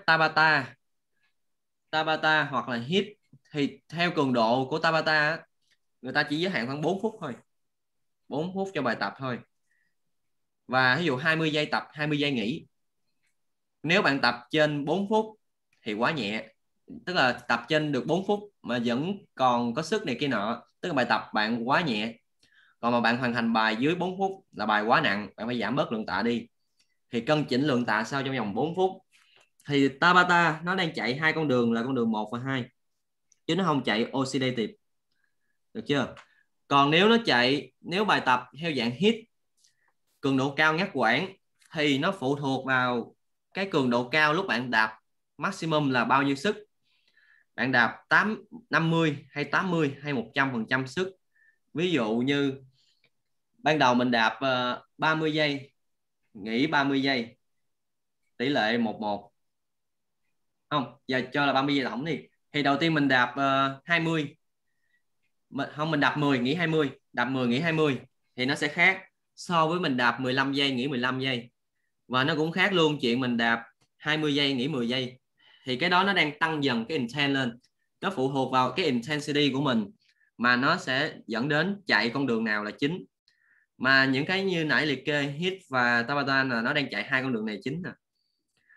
Tabata hoặc là hit thì theo cường độ của Tabata người ta chỉ giới hạn khoảng 4 phút thôi. 4 phút cho bài tập thôi. Và ví dụ 20 giây tập, 20 giây nghỉ. Nếu bạn tập trên 4 phút thì quá nhẹ. Tức là tập trên được 4 phút mà vẫn còn có sức này kia nọ, tức là bài tập bạn quá nhẹ. Còn mà bạn hoàn thành bài dưới 4 phút là bài quá nặng, bạn phải giảm bớt lượng tạ đi. Thì cân chỉnh lượng tạ sao trong vòng 4 phút. Thì Tabata nó đang chạy 2 con đường là con đường 1 và 2, chứ nó không chạy oxidative, được chưa? Còn nếu bài tập theo dạng hit, cường độ cao ngắt quãng, thì nó phụ thuộc vào cái cường độ cao lúc bạn đạp maximum là bao nhiêu sức. Bạn đạp 50 hay 80 hay 100% sức. Ví dụ như ban đầu mình đạp 30 giây, nghỉ 30 giây, tỷ lệ 1-1. Không, giờ cho là 30 giây tổng đi. Thì đầu tiên mình đạp 20. Mình đạp 10 nghỉ 20, đạp 10 nghỉ 20 thì nó sẽ khác so với mình đạp 15 giây nghỉ 15 giây. Và nó cũng khác luôn chuyện mình đạp 20 giây nghỉ 10 giây. Thì cái đó nó đang tăng dần cái intent lên. Nó phụ thuộc vào cái intensity của mình mà nó sẽ dẫn đến chạy con đường nào là chính. Mà những cái như nãy liệt kê hit và Tabata là nó đang chạy 2 con đường này chính nè.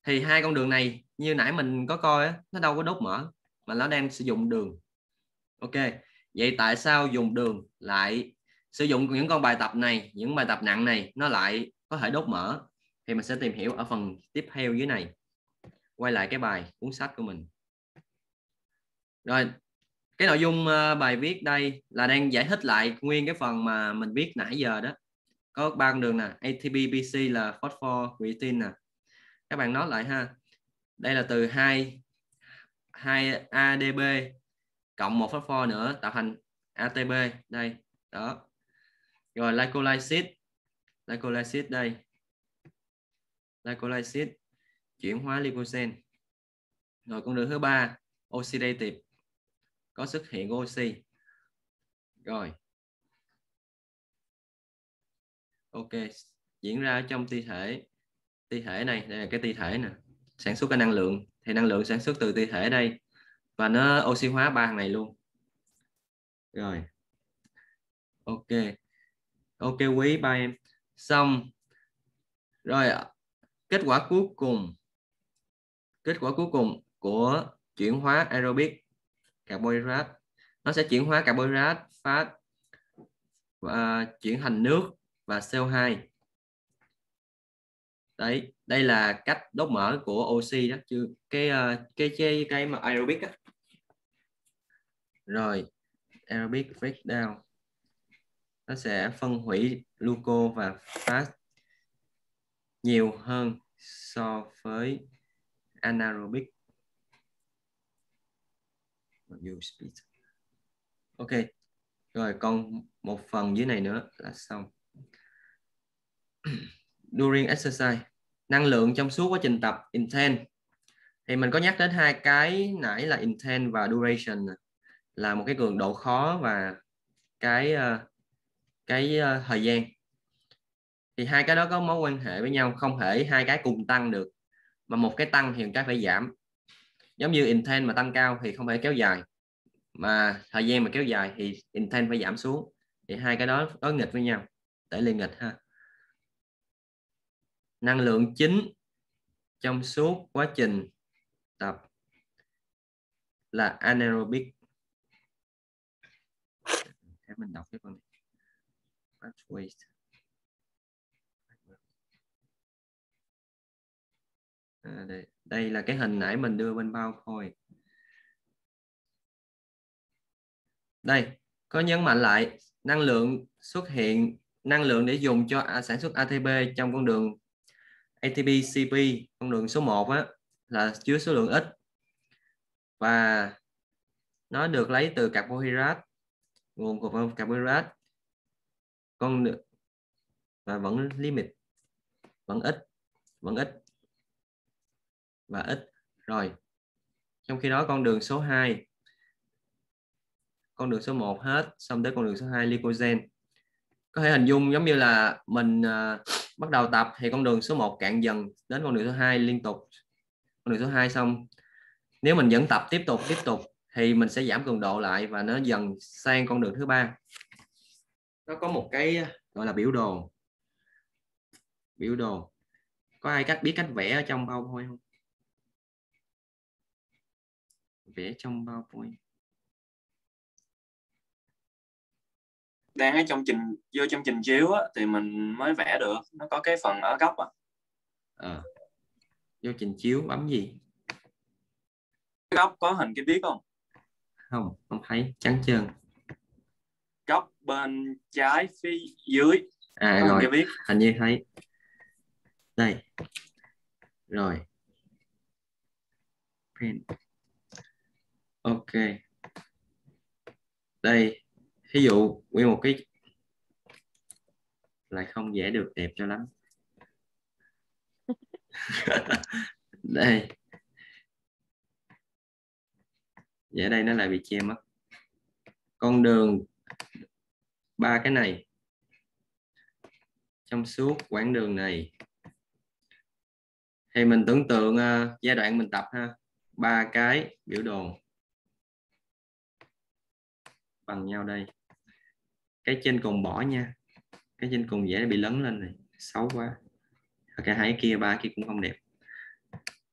Thì hai con đường này như nãy mình có coi á, nó đâu có đốt mỡ mà nó đang sử dụng đường. Ok, vậy tại sao dùng đường lại sử dụng những con bài tập này, những bài tập nặng này nó lại có thể đốt mỡ? Thì mình sẽ tìm hiểu ở phần tiếp theo dưới này. Quay lại cái bài cuốn sách của mình. Rồi, cái nội dung bài viết đây là đang giải thích lại nguyên cái phần mà mình viết nãy giờ đó. Có 3 con đường nè, ATP, BC là phosphor, creatine nè. Các bạn nói lại ha. Đây là từ 2 ADP cộng 1 phosphor nữa tạo thành ATP đây. Đó. Rồi glycolysis đây. Glycolysis chuyển hóa glycogen. Rồi con đường thứ 3 oxidative, có xuất hiện oxy. Rồi. Ok, diễn ra ở trong ti thể này, đây là cái ti thể nè, sản xuất cái năng lượng, thì năng lượng sản xuất từ ti thể đây và nó oxy hóa ba thằng này luôn. Rồi. Ok quý ba em. Xong. Rồi kết quả cuối cùng của chuyển hóa aerobic carbohydrate, nó sẽ chuyển hóa carbohydrate phát và chuyển thành nước và CO2. Đấy, đây là cách đốt mỡ của oxy đó, chứ cái mà aerobic á. Rồi aerobic breakdown, nó sẽ phân hủy gluco và fat nhiều hơn so với anaerobic. Ok, rồi còn một phần dưới này nữa là xong. During exercise, năng lượng trong suốt quá trình tập intense, thì mình có nhắc đến hai cái nãy là intense và duration, là một cái cường độ khó và cái thời gian. Thì hai cái đó có mối quan hệ với nhau, không thể hai cái cùng tăng được, mà một cái tăng thì một cái phải giảm. Giống như intense mà tăng cao thì không thể kéo dài, mà thời gian mà kéo dài thì intense phải giảm xuống. Thì hai cái đó đối nghịch với nhau, để liên nghịch ha. Năng lượng chính trong suốt quá trình tập là anaerobic. Để mình đọc cái phần này. Đây là cái hình nãy mình đưa bên PowerPoint. Đây, có nhấn mạnh lại năng lượng xuất hiện, năng lượng để dùng cho sản xuất ATP trong con đường ATP-CP, con đường số 1 á, là chứa số lượng ít và nó được lấy từ carbohydrate, nguồn của carbohydrate, và vẫn limit, vẫn ít và ít. Rồi, trong khi đó con đường số 2, con đường số 1 hết, xong tới con đường số 2 glycogen. Có thể hình dung giống như là mình bắt đầu tập thì con đường số 1 cạn dần đến con đường số 2 liên tục. Con đường số 2 xong, nếu mình vẫn tập tiếp tục thì mình sẽ giảm cường độ lại và nó dần sang con đường thứ 3. Nó có một cái gọi là biểu đồ. Có ai biết cách vẽ ở trong PowerPoint không? Vẽ trong PowerPoint. Đang ở trong vô trong trình chiếu á, thì mình mới vẽ được. Nó có cái phần ở góc Vô trình chiếu bấm gì? Cái góc có hình cái viết không? Không thấy, trắng trơn. Góc bên trái phía dưới có rồi, cái viết. Hình như thấy. Đây. Rồi. Ok. Đây, ví dụ nguyên một cái lại không vẽ được đẹp cho lắm. Đây. Vẽ đây nó lại bị che mất. Con đường 3 cái này trong suốt quãng đường này thì mình tưởng tượng giai đoạn mình tập ha, 3 cái biểu đồ bằng nhau đây. Cái trên cùng bỏ nha, cái trên cùng vẽ bị lấn lên này, xấu quá. Cái hai kia 3 kia cũng không đẹp.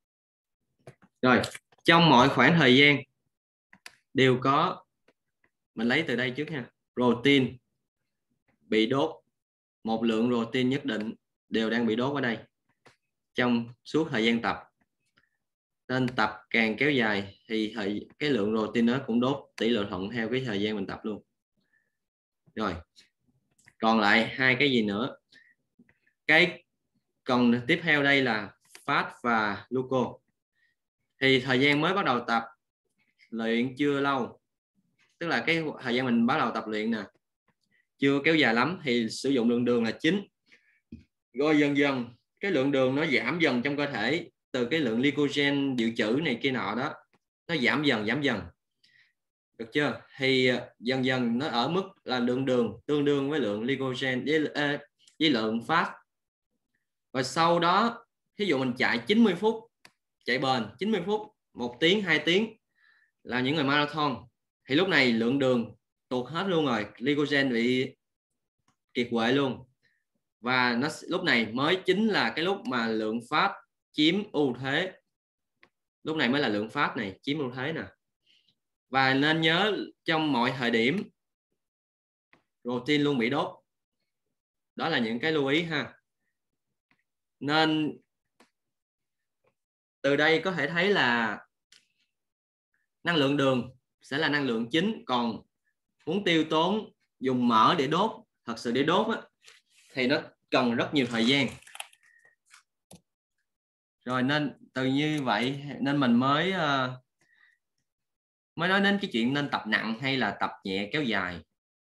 Rồi, trong mọi khoảng thời gian đều có, mình lấy từ đây trước ha, protein bị đốt, một lượng protein nhất định đều đang bị đốt ở đây trong suốt thời gian tập. Nên tập càng kéo dài thì cái lượng protein đó cũng đốt tỷ lệ thuận theo cái thời gian mình tập luôn. Rồi, còn lại hai cái gì nữa? Còn tiếp theo đây là fat và glucose. Thì thời gian mới bắt đầu tập luyện chưa lâu, tức là cái thời gian mình bắt đầu tập luyện nè, chưa kéo dài lắm, thì sử dụng lượng đường là chính. Rồi dần dần cái lượng đường nó giảm dần trong cơ thể, từ cái lượng glycogen dự trữ này kia nọ đó, nó giảm dần. Được chưa? Thì dần dần nó ở mức là lượng đường tương đương với lượng glycogen với lượng fat. Và sau đó ví dụ mình chạy 90 phút, chạy bền 90 phút, 1 tiếng, 2 tiếng là những người marathon, thì lúc này lượng đường tụt hết luôn rồi, glycogen bị kiệt quệ luôn. Và lúc này mới chính là cái lúc mà lượng fat chiếm ưu thế. Lúc này mới là lượng fat này chiếm ưu thế nè. Và nên nhớ trong mọi thời điểm protein luôn bị đốt. Đó là những cái lưu ý ha. Nên từ đây có thể thấy là năng lượng đường sẽ là năng lượng chính, còn muốn tiêu tốn dùng mỡ để đốt, thật sự để đốt á, thì nó cần rất nhiều thời gian. Rồi nên từ như vậy nên mình mới nói đến cái chuyện nên tập nặng hay là tập nhẹ kéo dài.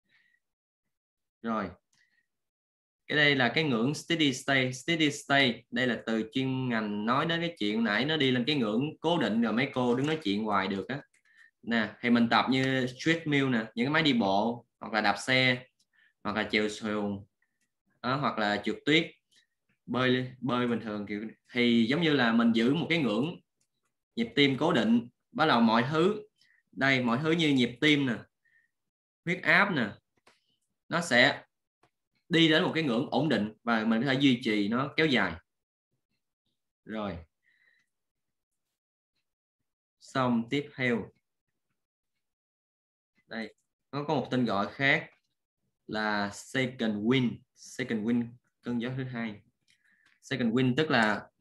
Rồi cái đây là cái ngưỡng steady state. Steady state đây là từ chuyên ngành nói đến cái chuyện nãy nó đi lên cái ngưỡng cố định rồi mấy cô đứng nói chuyện hoài được á. Nè, thì mình tập như treadmill nè, những cái máy đi bộ, hoặc là đạp xe, hoặc là chèo xuồng, hoặc là trượt tuyết, bơi bình thường kiểu. Thì giống như là mình giữ một cái ngưỡng nhịp tim cố định, bắt đầu mọi thứ đây, mọi thứ như nhịp tim nè, huyết áp nè, nó sẽ đi đến một cái ngưỡng ổn định và mình có thể duy trì nó kéo dài. Rồi xong tiếp theo đây nó có một tên gọi khác là second wind. Second wind, cơn gió thứ hai. Second wind tức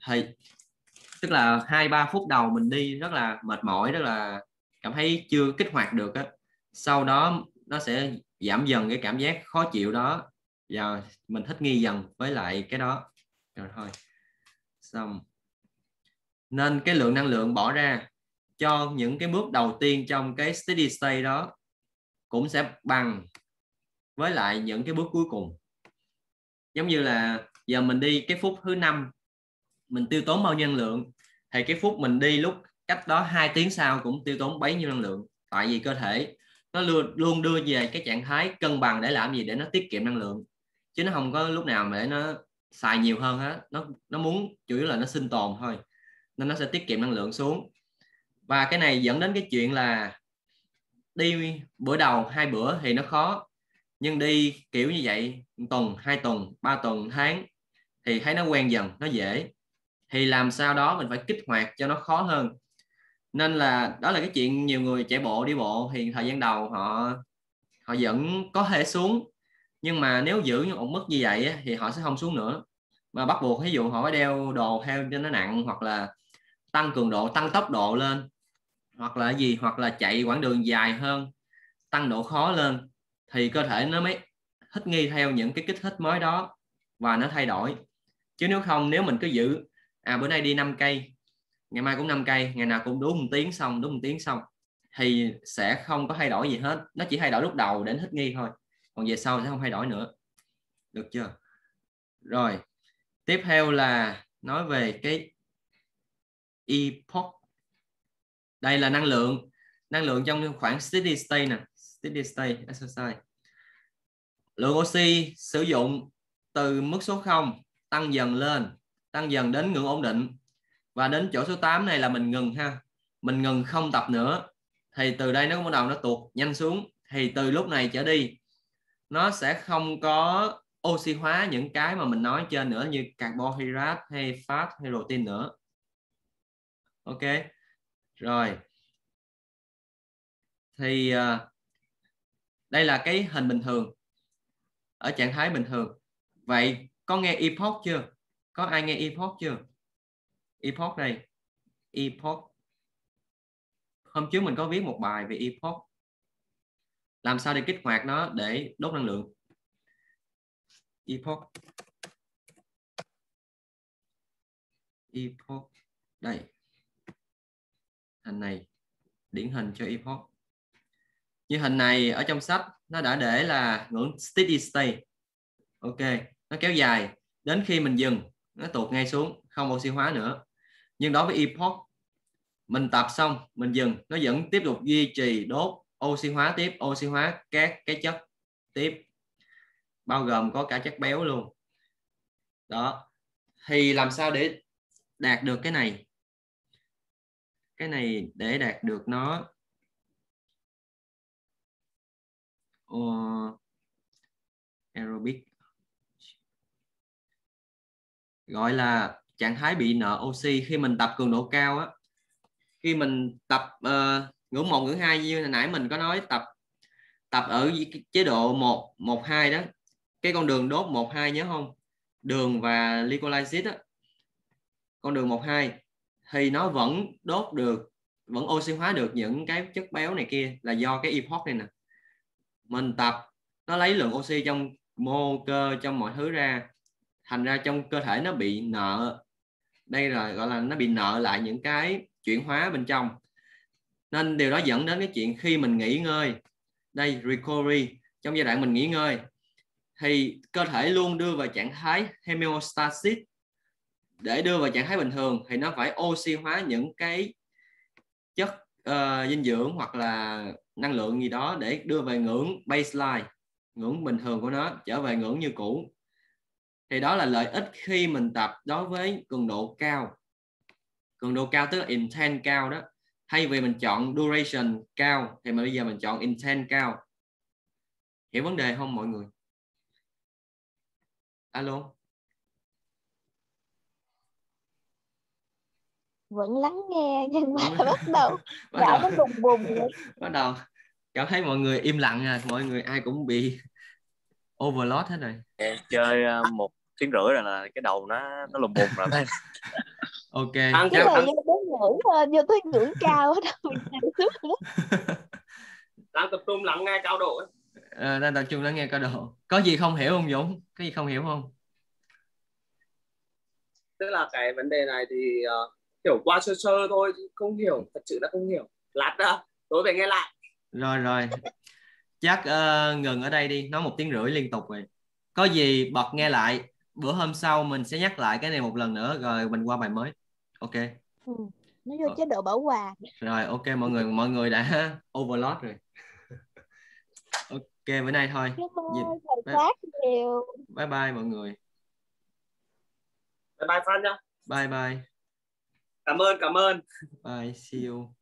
là 2-3 phút đầu mình đi rất là mệt mỏi, rất là cảm thấy chưa kích hoạt được á. Sau đó nó sẽ giảm dần cái cảm giác khó chịu đó và mình thích nghi dần với lại cái đó. Rồi thôi. Xong. Nên cái lượng năng lượng bỏ ra cho những cái bước đầu tiên trong cái steady state đó cũng sẽ bằng với lại những cái bước cuối cùng. Giống như là giờ mình đi cái phút thứ 5 mình tiêu tốn bao nhiêu năng lượng, thì cái phút mình đi lúc cách đó 2 tiếng sau cũng tiêu tốn bấy nhiêu năng lượng. Tại vì cơ thể nó luôn đưa về cái trạng thái cân bằng để làm gì? Để nó tiết kiệm năng lượng, chứ nó không có lúc nào mà để nó xài nhiều hơn hết. Nó muốn chủ yếu là nó sinh tồn thôi, nên nó sẽ tiết kiệm năng lượng xuống. Và cái này dẫn đến cái chuyện là đi bữa đầu 2 bữa thì nó khó, nhưng đi kiểu như vậy 1 tuần, 2 tuần, 3 tuần, tháng thì thấy nó quen dần, nó dễ. Thì làm sao đó mình phải kích hoạt cho nó khó hơn. Nên là đó là cái chuyện nhiều người chạy bộ, đi bộ thì thời gian đầu họ vẫn có thể xuống, nhưng mà nếu giữ những ổn mức như vậy thì họ sẽ không xuống nữa, mà bắt buộc ví dụ họ phải đeo đồ theo cho nó nặng, hoặc là tăng cường độ, tăng tốc độ lên, hoặc là gì, hoặc là chạy quãng đường dài hơn, tăng độ khó lên, thì cơ thể nó mới thích nghi theo những cái kích thích mới đó và nó thay đổi. Chứ nếu không, nếu mình cứ giữ bữa nay đi 5 cây, ngày mai cũng 5 cây, ngày nào cũng đúng 1 tiếng xong, đúng 1 tiếng xong, thì sẽ không có thay đổi gì hết. Nó chỉ thay đổi lúc đầu để thích nghi thôi, còn về sau sẽ không thay đổi nữa. Được chưa? Rồi tiếp theo là nói về cái epoch. Đây là năng lượng trong khoảng steady state nè, steady state exercise. Lượng oxy sử dụng từ mức số 0 tăng dần lên, tăng dần đến ngưỡng ổn định, và đến chỗ số 8 này là mình ngừng ha, mình ngừng không tập nữa. Thì từ đây nó bắt đầu nó tụt nhanh xuống. Thì từ lúc này trở đi nó sẽ không có oxy hóa những cái mà mình nói trên nữa, như carbohydrate hay fat hay protein nữa. Ok, Rồi thì đây là cái hình bình thường ở trạng thái bình thường. Vậy có nghe epoch chưa? Có ai nghe epoch chưa? Epoch đây, epoch. Hôm trước mình có viết một bài về epoch, làm sao để kích hoạt nó để đốt năng lượng. Epoch, epoch đây, hình này điển hình cho epoch. Như hình này ở trong sách nó đã để là ngưỡng steady state. Ok, nó kéo dài đến khi mình dừng nó tụt ngay xuống, không oxy hóa nữa. Nhưng đối với epoch, mình tập xong mình dừng, nó vẫn tiếp tục duy trì đốt, oxy hóa tiếp, oxy hóa các cái chất tiếp, bao gồm có cả chất béo luôn. Đó, thì làm sao để đạt được cái này? Cái này để đạt được nó aerobic, gọi là trạng thái bị nợ oxy. Khi mình tập cường độ cao á, khi mình tập ngưỡng 1, ngưỡng 2 như hồi nãy mình có nói, tập ở chế độ 1-1-2 đó, cái con đường đốt 1-2 nhớ không? Đường và glycolysis á, con đường 1-2 thì nó vẫn đốt được, vẫn oxy hóa được những cái chất béo này kia, là do cái epoch này nè. Mình tập nó lấy lượng oxy trong mô cơ, trong mọi thứ ra, thành ra trong cơ thể nó bị nợ. Đây là gọi là nó bị nợ lại những cái chuyển hóa bên trong, nên điều đó dẫn đến cái chuyện khi mình nghỉ ngơi, đây recovery, trong giai đoạn mình nghỉ ngơi thì cơ thể luôn đưa vào trạng thái homeostasis. Để đưa vào trạng thái bình thường thì nó phải oxy hóa những cái chất dinh dưỡng hoặc là năng lượng gì đó để đưa về ngưỡng baseline, ngưỡng bình thường của nó, trở về ngưỡng như cũ. Thì đó là lợi ích khi mình tập đối với cường độ cao. Cường độ cao tức là intent cao đó. Thay vì mình chọn duration cao thì mà bây giờ mình chọn intent cao. Hiểu vấn đề không mọi người? Alo? Vẫn lắng nghe nhưng mà bắt đầu não nó bùng bùng rồi. Bắt đầu cảm thấy mọi người im lặng à, mọi người ai cũng bị overload hết rồi. Chơi 1 tiếng rưỡi rồi là cái đầu nó lùng bùng rồi thấy. Ok. Cái này vô tới ngưỡng, vô tới ngưỡng cao đó mình đang tập trung lắng nghe cao độ ấy. Đang tập trung lắng nghe cao độ. Có gì không hiểu không Dũng? Có gì không hiểu không? Tức là cái vấn đề này thì hiểu qua sơ sơ thôi, không hiểu, thật sự là không hiểu. Lát ra tối về nghe lại. Rồi chắc ngừng ở đây đi, nói 1 tiếng rưỡi liên tục rồi. Có gì bật nghe lại, bữa hôm sau mình sẽ nhắc lại cái này một lần nữa rồi mình qua bài mới. Ok. nó vô chế độ bảo hòa. Rồi ok, mọi người đã overload rồi. Ok, bữa nay thôi. Bye bye mọi người. Bye bye Phan nhá. Bye bye. Cảm ơn. Bye, see you.